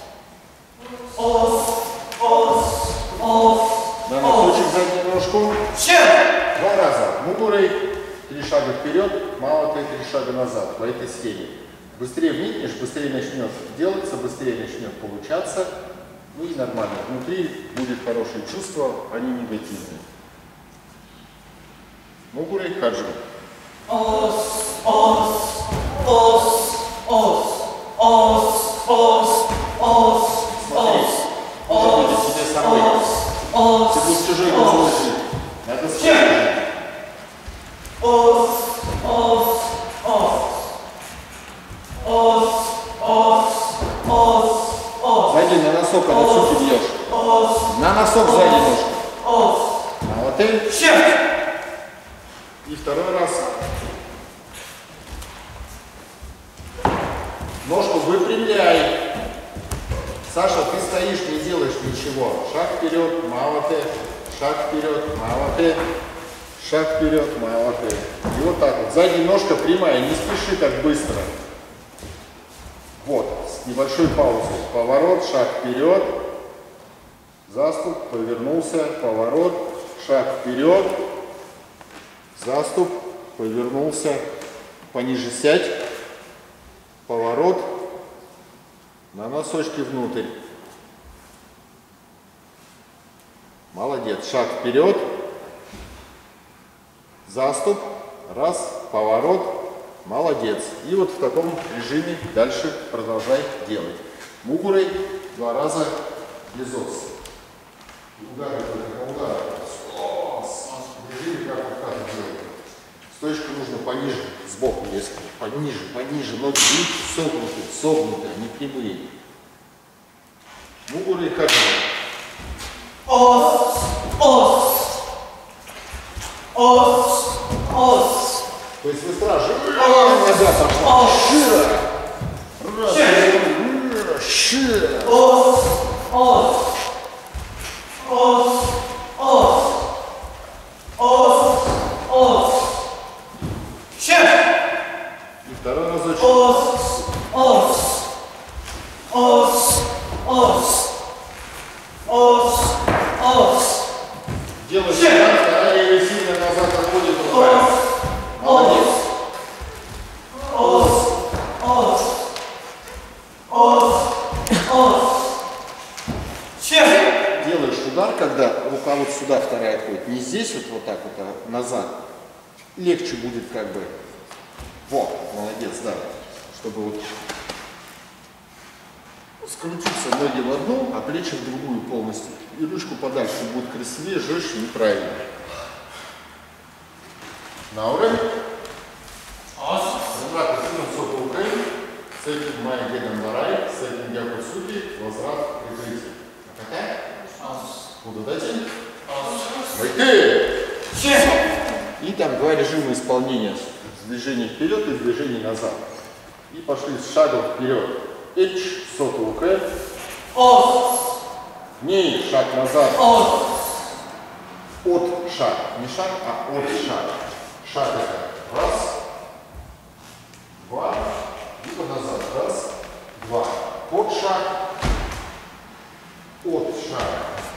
Ос. Ос. Ос. На носочек заднюю ножку. Ще. 2 раза. Мугурой 3 шага вперед, молотой 3 шага назад по этой схеме. Быстрее вникнешь, быстрее начнет делаться, быстрее начнет получаться. Ну и нормально. Внутри будет хорошее чувство, а не негативное. Мугурой хаджи. Ос. Ос. Ос. Ос. Ос. Ос. Ос. Смотри, уже будет тебе самой. Ос. Ты будешь чужой головой жить. Надо съездить. Ос. Ос. Ос. Ос. Ос. Ос. Ос. Сзади на носок от отсюда бьешь. Ос. На носок сзади ножку. Ос. Молотым. Ще. И второй раз. Ножку выпрямляй. Саша, ты стоишь, не делаешь ничего. Шаг вперед, молоты. Шаг вперед, молоты. Шаг вперед, молоты. И вот так вот. Сзади ножка прямая, не спеши так быстро. Вот, с небольшой паузой. Поворот, шаг вперед. Заступ, повернулся, поворот, шаг вперед. Заступ, повернулся, пониже сядь. Поворот. На носочки внутрь. Молодец. Шаг вперед. Заступ. Раз. Поворот. Молодец. И вот в таком режиме дальше продолжай делать. Мугурой 2 раза без ос. Удары только удары. В режиме как делать. Стоечку нужно пониже, сбоку несколько. Пониже, пониже. Ноги согнуты, согнуты, они прямые. Мугурой хаджи. Ос. Ос. Ос. Ос. То есть вы сразу нога пошла. Широ. Раз. Широ. Ос. Ос. Ос. Ос. Ос. Ос. Ще. И второй разочек. Ос. Ос. Ос. Ос. Ос. Ос. Делаешь шаг, вторая ее сильно назад отходит рука. Молодец. Ос. Ос. Ос. Ос. Ще. Делаешь удар, когда рука вот сюда вторая отходит. Не здесь вот так вот, а назад. Легче будет как бы. Вот, молодец, да. Чтобы вот скрутиться ноги в одну, а плечи в другую полностью. И ручку подальше будет красивее, жестче и правильно. На уровень. Ос. Возврат соку Украины. С этим моя гедом барай, с этим дякую супи, возврат прикрытие. Какая? Ос. Буду дать им. Ос. Войти! Ще. И там 2 режима исполнения. С движением вперед и с движением назад. И пошли с шагом вперед. Эч, соку УК. Ос. Ни, шаг назад. Ос. От шаг. Не шаг, а от шаг. Шаг это раз, 2, либо назад. Раз, 2. От шаг. От шаг.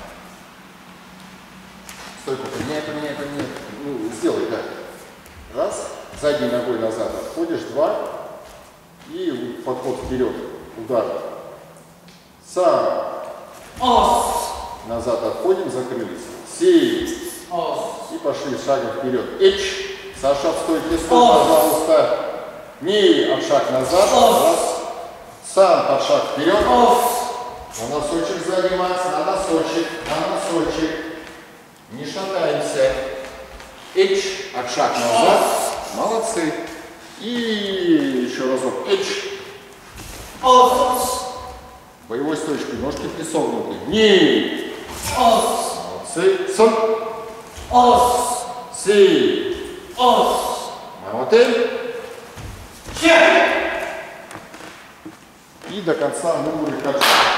Стойку поменяй, поменяй, поменяй. Ну, сделай так. Раз. Задней ногой назад отходишь. 2. И подход вперед. Удар. Сам. Ос. Назад отходим, закрылись. Сей. Ос. И пошли шагом вперед. Эч. Саша, в стойке, стой, пожалуйста. Ни, от шаг назад. Раз. Сам под шаг вперед. Ос. На носочек сзади, Макс, на носочек, на носочек. Эч, от шаг назад. Молодцы. И еще разок. Эч. Ос. Боевой стойчкой. Ножки присогнуты. Ни. Ос. Молодцы. Сон. Ос. Си. Ос. Молодцы. Че. И до конца мугуры хаджи.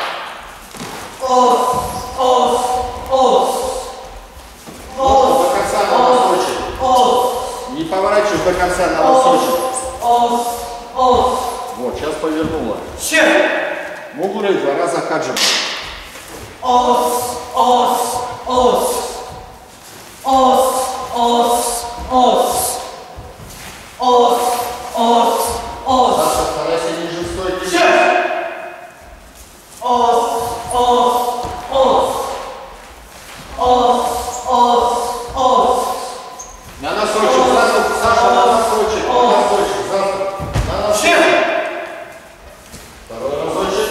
Ос. Ос. Ос. До конца на носочек. Ос. Не поворачиваешь до конца на носочек. Ос. Ос. Вот, сейчас повернула. Че. Мугуры 2 раза хаджима. Ос. Ос. Ос. Ос. Ос. Ос. Ос. Ос. Ос. Саша, старайся ниже стойки. Че. Ос. Ос. Ос. Ос. Ос. Ос. На носочек, заступ, Саша, на носочек, на носочек, заступ, на носочек. Че. Второй разочек.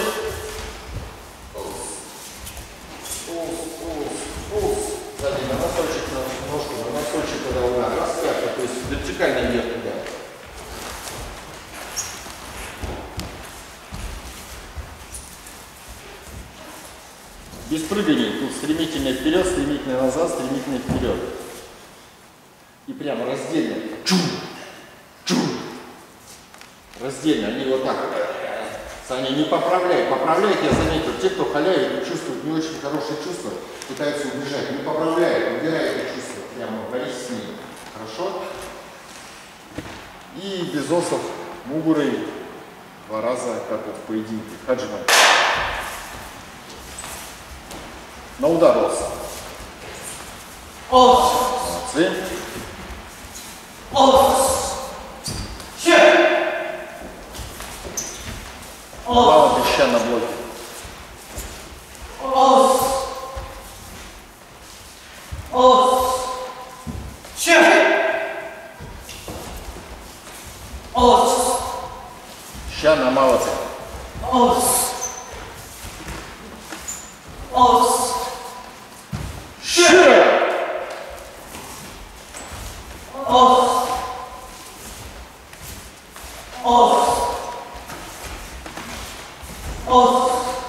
Сзади на носочек, на ножку, на носочек, когда удар. Раз, пятка, то есть вертикально вверх туда. Без прыганий. Тут стремительно вперед, стремительно назад, стремительно вперед. И прямо раздельно. Чу! Чу! Раздельно. Они вот так. Саня, не поправляй. Поправляет, я заметил. Те, кто халяет и чувствует не очень хорошие чувства, пытаются убежать. Не поправляет, убирает это чувство. Прямо борись с ним. Хорошо? И без осов мугуры 2 раза, как вот в поединке. Хаджима. На удар ос. Ос. Молодцы. Ос. Че. Плава пища на блоке. Ос. Ос. Че. Ос. Ща на молодцы. Ос. Ос. Ща! Ос. Ос. Ос.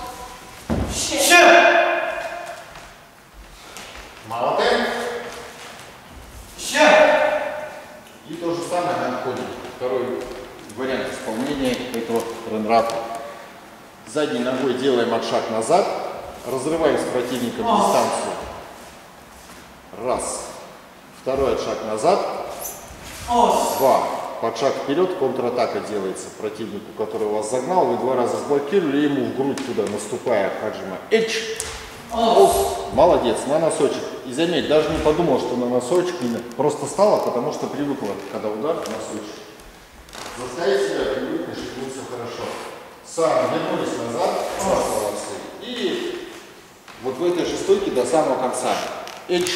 Че. Молодцы. Че. И то же самое на входе. Второй вариант исполнения этого ренрата. Задней ногой делаем отшаг назад. Разрываем с противником дистанцию. Раз. Второй отшаг назад. Ос. 2. Подшаг вперед, контратака делается противнику, который вас загнал. Вы 2 раза сблокировали, ему в грудь туда наступая хаджима. Эч. Ос. Молодец, на носочек. И заметь, даже не подумал, что на носочек именно. Просто стала, потому что привыкла, когда удар, носочек. Заставить себя привыкнуть, и будет все хорошо. Сам вернулись назад. Молодцы. И вот в этой же стойке до самого конца. Эч.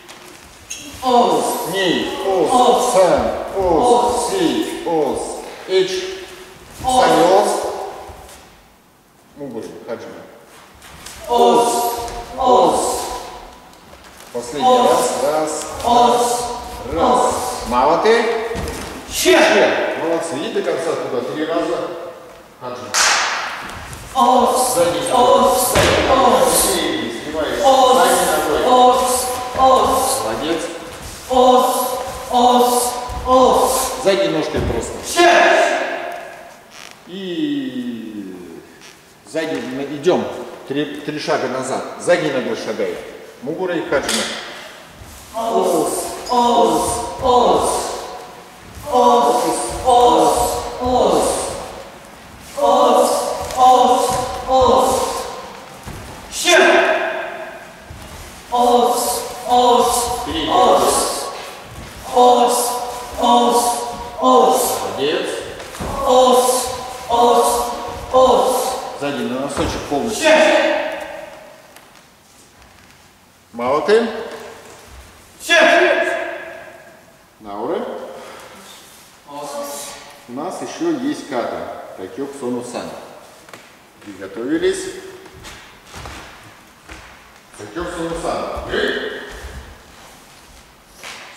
Ос. Ни. Ос. Сан. Ос. Си. Ос. Эч. Сами ос. Мугуры, хаджима. Ос. Ос. Последний раз. Раз. Ос. Раз. Молодцы. Че. Молодцы. И до конца туда 3 раза. Хаджима. Ос. Задний Ос. Ос. снимаешь. Ос. Задней ногой. Ос. Ос. Молодец. Ос. Ос. Ос. Задней ножкой просто. Че. И задний, идем 3 шага назад. Задней ногой шагаем. Мугура и хаджима. Ос. Ос. Ос. Ос. Ос. Ос. Ос. Ос. Ос. Че. Ос. Ос. Передний. Ос. Ос. Ос. Ос. Молодец. Ос. Ос. Ос. Задний на носочек полностью. Че. Молодцы. Че. Науры. У нас еще есть ката. Такёк Сону-сан. Приготовились. Такёк Сону-сан.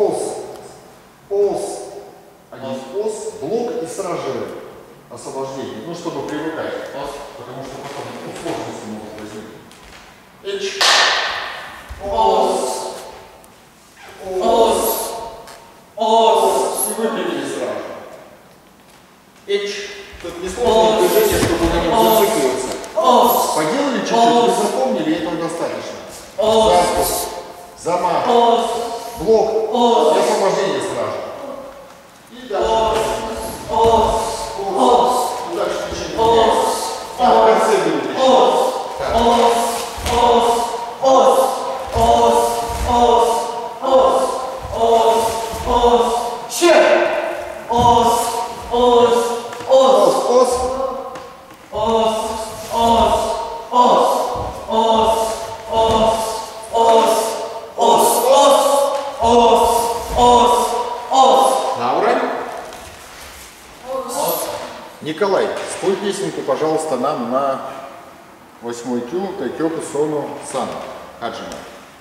ос, ос. Один ос, блок и сразу же освобождение. Ну, чтобы привыкать. Потому что потом сложности могут возникнуть. Эч. Ос. Ос. Ос. И выпрямили сразу. Эч. Тут несложное движение, чтобы на нем зацикливаться. Ос. Поделали чуть-чуть, вы запомнили, этого достаточно. Ос. Замах. Ос. Блок. Ос. И освобождение сразу. И дальше. Ос. Ос. Дальше течение. Ос. Так, в конце будет еще. Ос. Так. Ос. Ос. Ос. Ос. Ос. Ос. Ос. Ос. Ще. Ос. Ос. Ос. Ос. Ос. Ос. Ос. Ос. Ос. Ос. Ос. Ос. Ос. Ос. Наура. Николай, спой песенку, пожалуйста, нам на 8-й тю Тайкёку Сону Сан Хаджима.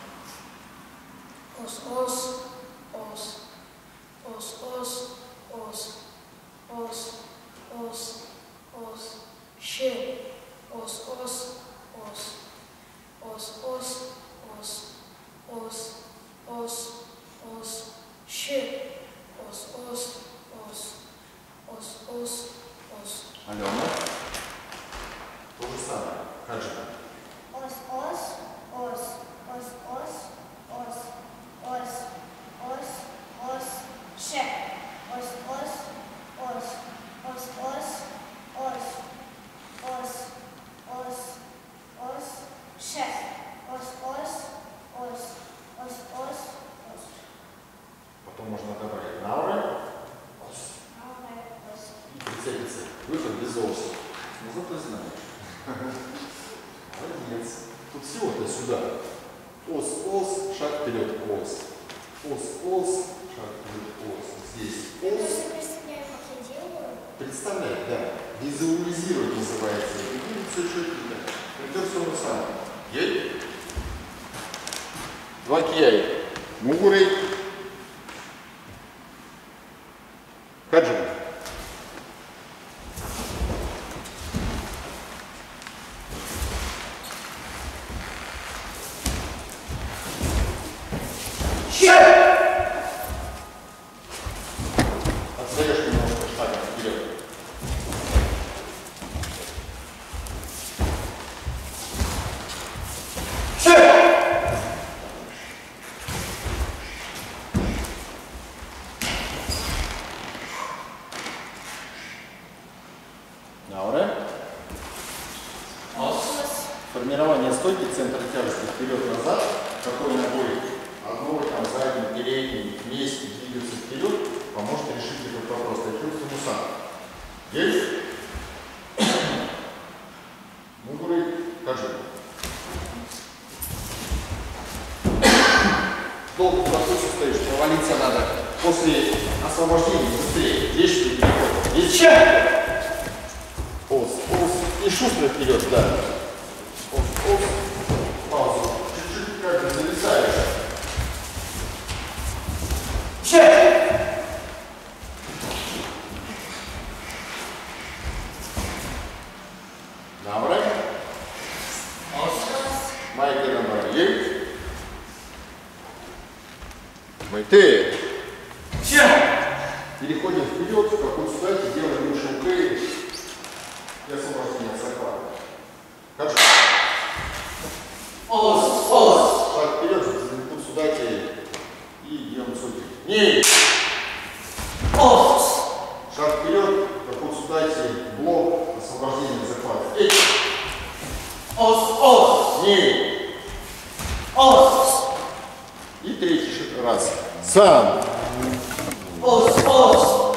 Ос, ос, ос, ос, ос, ос, ос, ос, ос, ще, ос, ос, ос, ос, ос, ос, ос, ос, ос, ще, ос, ос, ос, ос, ос, ос. Алена. То же самое. Хаджима. Ос, ос, ос, ос, ос, ос, ос, ос, ос, ще, ос, ос, ос, ос, ос, ос, ос, ос, ос, ще, ос, ос, ос, ос, ос, ос. Потом можно добавить наура. Ос. И прицелиться. Выход без оса. Ну зато знаешь. Молодец. Тут всего-то сюда. Ос, ос, шаг вперед, ос. Ос, ос, шаг вперед, ос. Здесь Я ос. просто представляю, как я делаю. Представляй, да. Визуализировать называется. И будет все четко. Придет все на самом. Ей. Два кияй. Мугурей. Хаджима. Отстаешь немножко шагом вперед. Наура. Формирование стойки, центр тяжести вперед-назад. Какой ногой одной, там, задней, передней, вместе двигаться вперед, поможет решить этот вопрос. Таким сумусам. Есть? Мугуры, кажи. Долго в процессе стоишь, провалиться надо. После освобождения быстрее. Действуй, переход. Есть? Ос, ос. И шустро вперед, да. Ос, ос. Паузу. Чуть-чуть как бы зависаешь. Набрать. Майки набрать. Есть? Мы ты. Переходим вперед, в какую стать, делаем выше укры и освобождение от захвата. Как же? Ос, ос. Шаг вперед, тут сюда и делаем сюда. Не! Ос. Шаг вперед, какой сюда блок, освобождение от захвата. Эй! Ос, ос. Не! Ос. И третий раз. Сан. Ос, ос.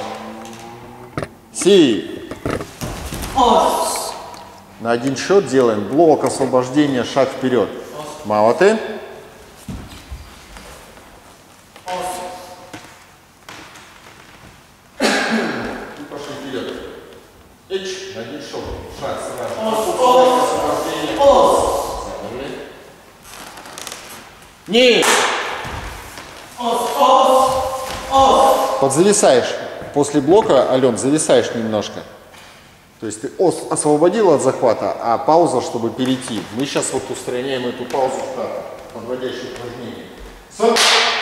Си. Ос. На один счет делаем блок освобождения, шаг вперед. Мало ты. И пошли вперед. Эч, на один шаг. Шаг сразу. Освобождение. Не. Ос, ос. подзависаешь. После блока, Ален, зависаешь немножко. То есть ты ос освободил от захвата, а пауза, чтобы перейти. Мы сейчас вот устраняем эту паузу в ката, подводящее упражнение. Ос,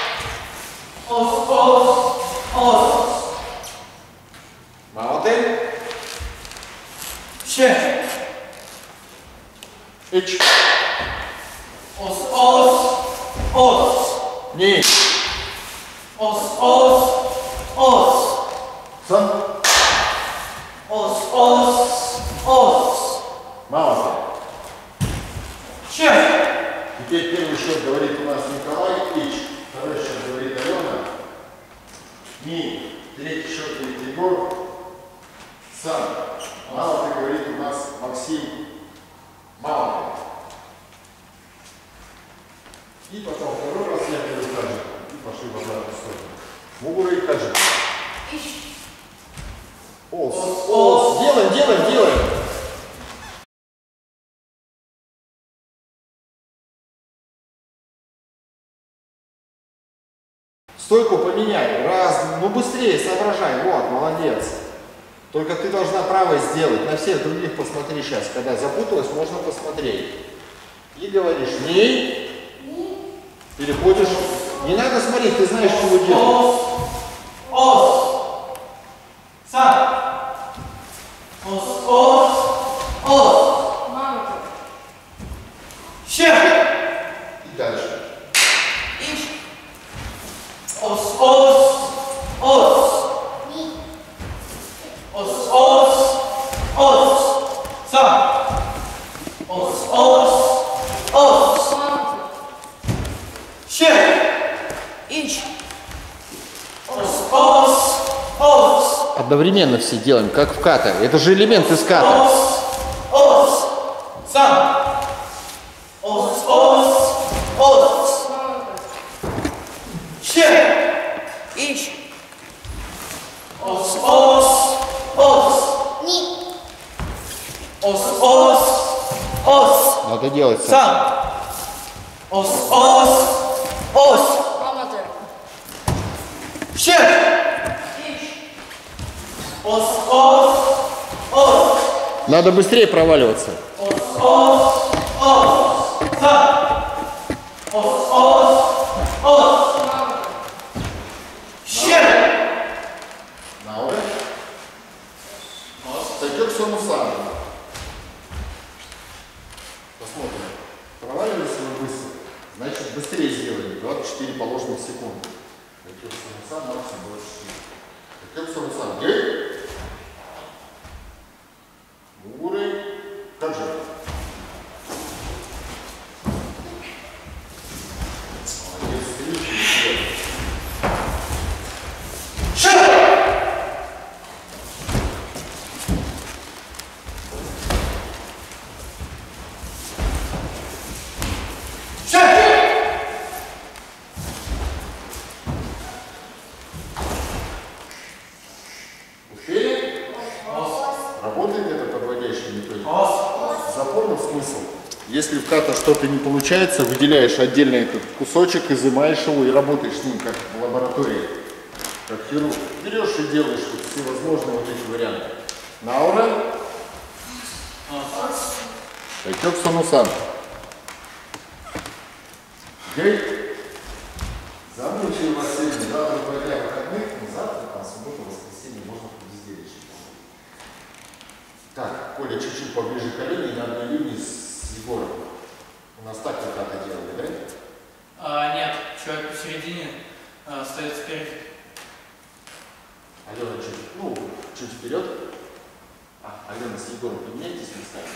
ос, ос. Молодец. Ще. Ич. Ос, ос, ос. Ни. Ос, ос, ос. Сам. Ос, ос, ос. Молодец. Ще. Теперь первый счет говорит у нас Николай Ич. Второй счет говорит Алена. Ни. Третий счет говорит Егор. Сам. Мало ты говорит у нас Максим. Мало. И потом второй раз я говорю Хаджи. И пошли в обратную сторону. Мугура и Хаджи. Ос. Ос. Делаем, делаем, делаем. Стойку поменяй. Раз. Ну быстрее соображай. Вот, молодец. Только ты должна правой сделать. На всех других посмотри сейчас. Когда запуталась, можно посмотреть. И говоришь «ни». Переходишь. Не надо смотреть, ты знаешь, чего делать. Ос. Сам. Ос, ос, ос. Мама. Ще. И дальше. Ос, ос, ос. Ни. Ос, ос, ос. Сам. Ос, ос, ос. Мама. Ще. Ос, ос, ос. Одновременно все делаем, как в ката. Это же элемент из ката. Ос, ос. Сам. Ос, ос, ос. Мама. Ще. Ос, ос, ос. Ни. Ос, ос, ос. Надо делать сам. Сам. Ос, ос, ос. Мама. Ще. Ос, ос, ос. Надо быстрее проваливаться. Ос, ос, ос. Сам. Ос, ос, ос. Ще. Науре. Тайкёк Сонусан. Посмотрим. Проваливаемся мы быстро. Значит, быстрее сделали. 24 положенных секунды. Тайкёк Сонусан, максимум 24. Тайкёк Сонусан. Гей. Мугуры. Как же? Молодец, отлично. Ще. Успели? Работает эта подводящая методика? Ос. Запомнил смысл? Если в ката что-то не получается, выделяешь отдельно этот кусочек, изымаешь его и работаешь с ним, как в лаборатории, как хирург. Берешь и делаешь вот всевозможные вот эти варианты. Наура. Тайкёк Сонусан. Гей. Замучили вас сегодня. Завтра 2 дня выходных, но завтра, там, субботу, воскресенье можно везде решить. Так, Коля чуть-чуть поближе к Алене, на одной линии с Егором. У нас так вот это делали, да? Нет, человек посередине стоит спереди. Алена чуть вперед. Алена с Егором поменяйтесь местами.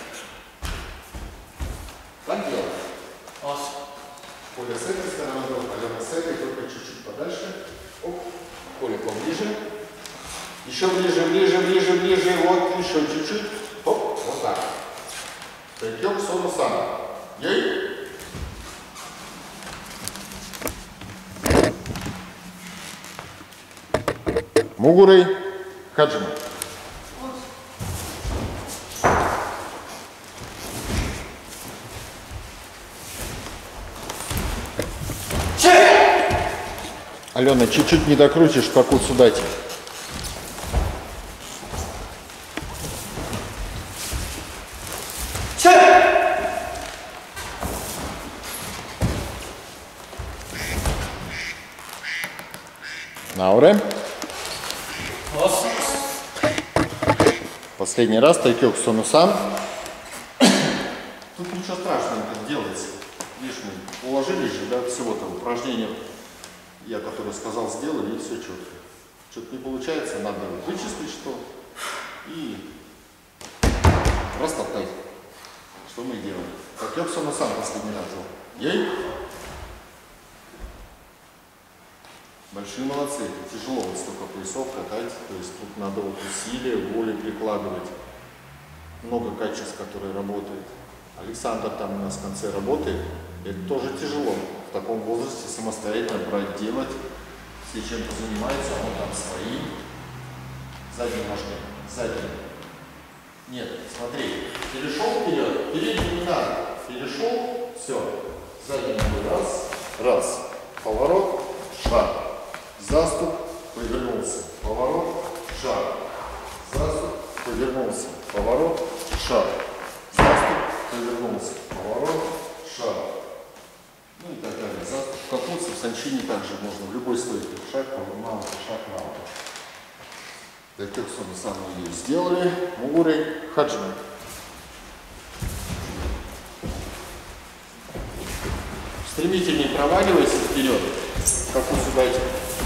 Так делаем. Ос. Коля с этой стороны, Алена с этой, только чуть-чуть подальше. Оп. Коля поближе. Еще ближе, ближе, ближе, ближе. Вот, еще чуть-чуть. Оп, вот так. Тайкёк Сонусан. Ей. Мугуры Хаджима. Алена, чуть-чуть не докрутишь, как вот сюда. Науре. Последний раз тайкёк сонусан. Тут ничего страшного не делается. Видишь, мы уложились же, да, всего-то упражнение, я которое сказал, сделали, и все четко. Что-то не получается, надо вычислить что и растоптать. Что мы делаем? Тайкёк сонусан последний раз делал. Ей. Большие молодцы, тяжело вот столько поясов катать, то есть тут надо вот усилия, воли прикладывать, много качеств, которые работают. Александр там у нас в конце работает, это тоже тяжело, в таком возрасте самостоятельно брать, делать, все чем-то занимаются, а он там свои. Задний ножкой, задний. Нет, смотри, перешел вперед, передний не надо, перешел, все, задний ногой раз, поворот, шаг. Заступ, повернулся, поворот, шаг. Заступ, повернулся, поворот, шаг. Заступ, повернулся, поворот, шаг. Ну и так далее. Заступ катнулся, в санчине также можно, в любой стойке. Шаг, поворот, шаг, поворот. Тайкёк сонусан мы ее сделали. Мугуре хаджиме. Стремительнее проваливайся вперед, как у сюда.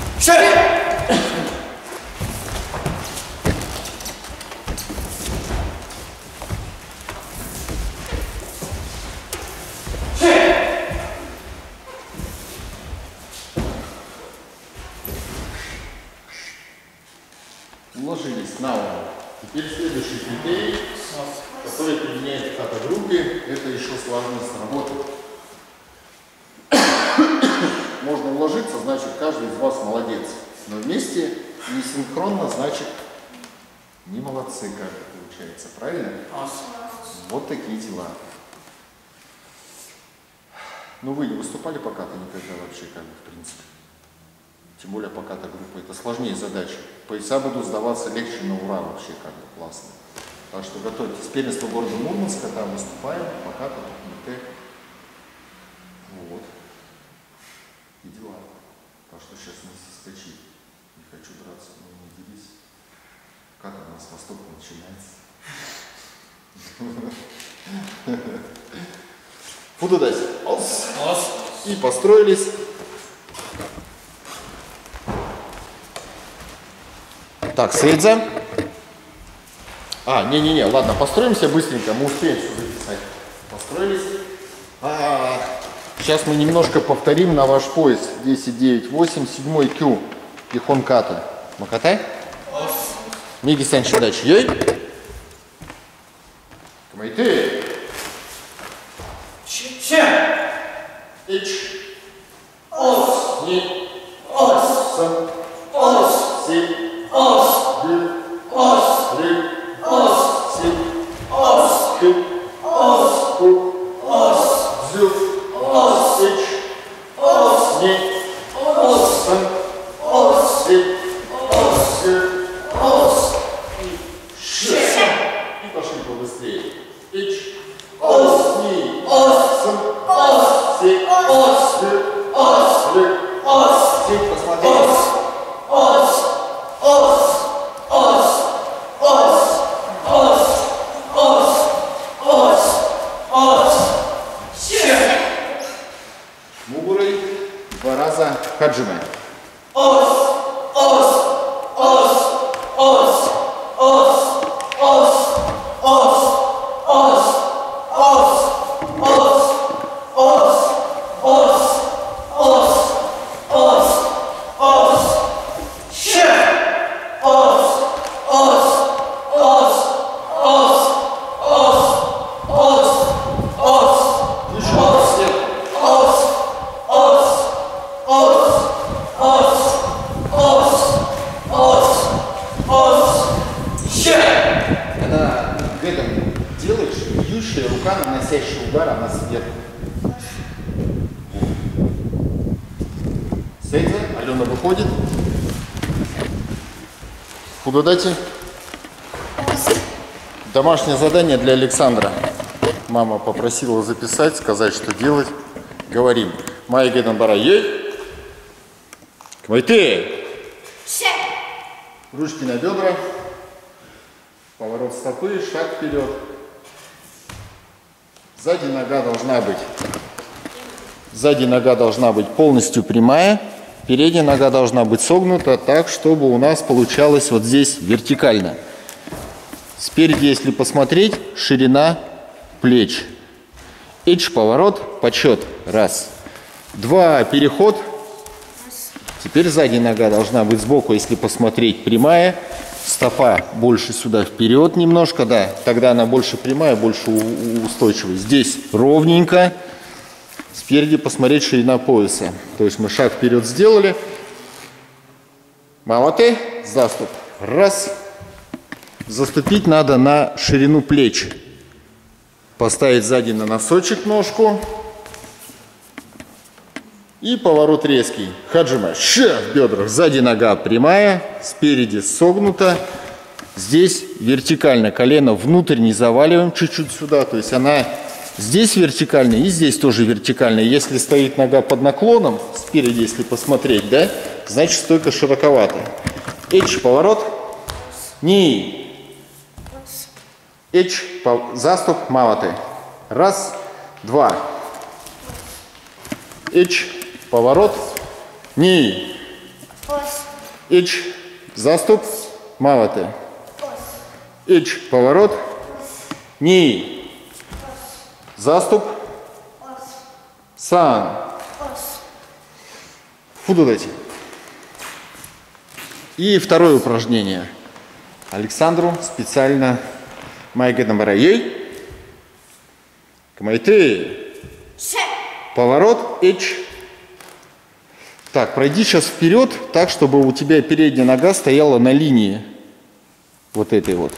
Уложились на уровень. Теперь следующий критерий, который применяет в ката-группе, это еще сложность работы. Можно уложиться, значит, каждый из вас молодец. Но вместе не синхронно, значит, не молодцы, как это получается. Правильно? Вот такие дела. Ну, вы не выступали по ката никогда вообще, как бы, в принципе. Тем более по ката-группе. Это сложнее задачи. Пояса будут сдаваться легче на ура вообще, как бы, классно. Так что готовьтесь. Первенство города Мурманска, там выступаем, по ката, по КМТ. Вот. И дела. Так что сейчас не соскочить. Не хочу драться, но не делись. Как у нас восток начинается. Фудудайся. И построились. Так, Сейдзе. Не-не-не, ладно, построимся быстренько, мы успеем все записать. Построились. Сейчас мы немножко повторим на ваш пояс. 10, 9, 8, 7 Q. Ихон ката. Макатай. Миги санчи дачи. Йой. Камайты. Че. Ич. Ос. Ни. Ос. Сан. Ос. Си. Ос. Ри. Ос. Ри. Ос. Си. Ос. Ку. Ос. Ку. Ос. Зю. Ос. Ич. Ос. Ни. Ос. Сан. Ос. Си. Ос. Ку. Ос. Ш. И пошли побыстрее. Ич. Ос. Ни. Ос. Сан. Ос. Си. Ос. Ри. Ос. Ри. Ос. Си. Посмотри. Ос. Ос. Ос. Ос. Ос. Ос. Ос. Ос. Ос. Че. Мугурой. 2 раза хаджиме. Ос. Ос. Ос. Ос. Ос. Ос. Ос. Ос. Ос. Ос. Ос. Ос. Ос. Ос. Ос. Че. Ос. Ос. Ос. Ос. Ос. Ос. Ос. Еще раз. Ос. Ос. Ос. Ос. Алена выходит. Куда дайте? Домашнее задание для Александра. Мама попросила записать, сказать, что делать. Говорим. Майя Геденбара, ей. Кмайте. Ручки на бедра. Поворот стопы, шаг вперед. Сзади нога должна быть полностью прямая. Передняя нога должна быть согнута так, чтобы у нас получалось вот здесь вертикально. Спереди, если посмотреть, ширина плеч. H, поворот, подсчет. Раз. 2, переход. Теперь задняя нога должна быть сбоку, если посмотреть, прямая. Стопа больше сюда вперед немножко, да. Тогда она больше прямая, больше устойчивая. Здесь ровненько. Спереди посмотреть, ширина пояса. То есть мы шаг вперед сделали. Молоты. Заступ. Раз. Заступить надо на ширину плеч. Поставить сзади на носочек ножку. И поворот резкий. Хаджима. Ша в бедрах. Сзади нога прямая. Спереди согнута. Здесь вертикально. Колено внутрь не заваливаем чуть-чуть сюда. То есть она здесь вертикальная и здесь тоже вертикальная. Если стоит нога под наклоном, спереди, если посмотреть, да, значит стойка широковатая. H, поворот. Ни. H, заступ, малаты. Раз, два. H, поворот. Ни. H, заступ, малаты. H, поворот. Ни. Заступ. Сан. Фуду дайте. И второе упражнение. Александру специально Майя Геденбара, ей. Кмайте. Поворот. H. Так, пройди сейчас вперед, так, чтобы у тебя передняя нога стояла на линии. Вот этой вот.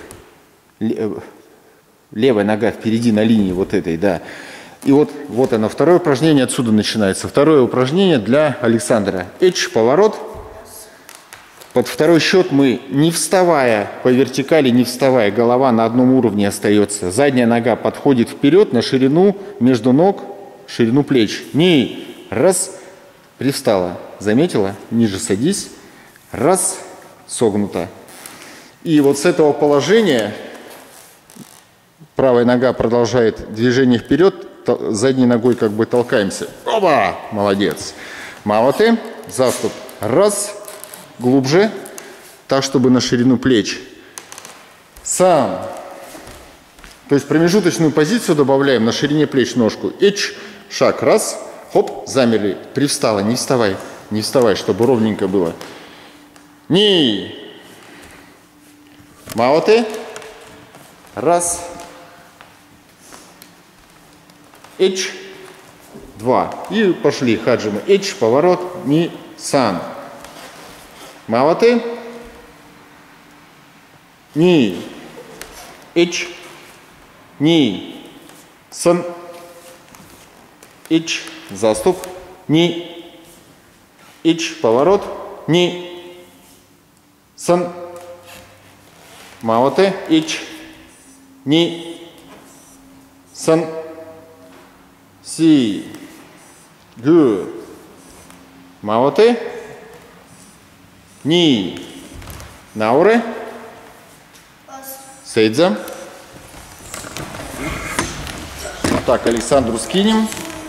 Левая нога впереди на линии вот этой, да. И вот оно, второе упражнение отсюда начинается. Второе упражнение для Александра. H, поворот. Под второй счет мы, не вставая по вертикали, не вставая, голова на одном уровне остается. Задняя нога подходит вперед на ширину между ног, ширину плеч. Не. Раз. Привстала. Заметила? Ниже садись. Раз. Согнута. И вот с этого положения правая нога продолжает движение вперед, задней ногой как бы толкаемся. Оба! Молодец. Малаты. Заступ. Раз. Глубже, так, чтобы на ширину плеч. Сам. То есть промежуточную позицию добавляем на ширине плеч ножку. H, шаг, раз, хоп, замерли. Привстала, не вставай, чтобы ровненько было. Ни. Малаты. Раз. H, два. И пошли, хаджима. H, поворот, ни, сан. Малаты. Ни. H. Ни. Сан. H. Заступ. Ни. H. Поворот. Ни. Сан. Малаты. H. Ни. Сан. Си. Гу. Малаты. Ни. Науры. Сейдза. Так, Александру скинем.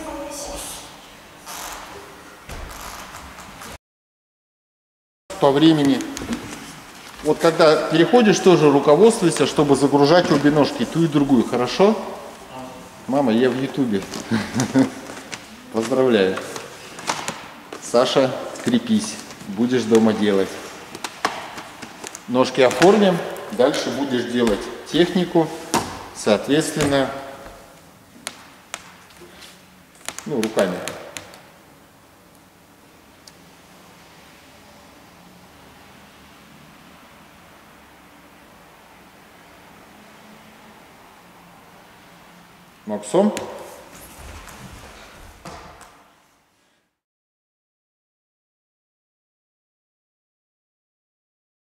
По времени. Вот когда переходишь, тоже руководствуйся, чтобы загружать обе ножки, ту и другую, хорошо? Мама, я в Ютубе. Поздравляю. Саша, крепись. Будешь дома делать. Ножки оформим. Дальше будешь делать технику. Соответственно, руками. Максом.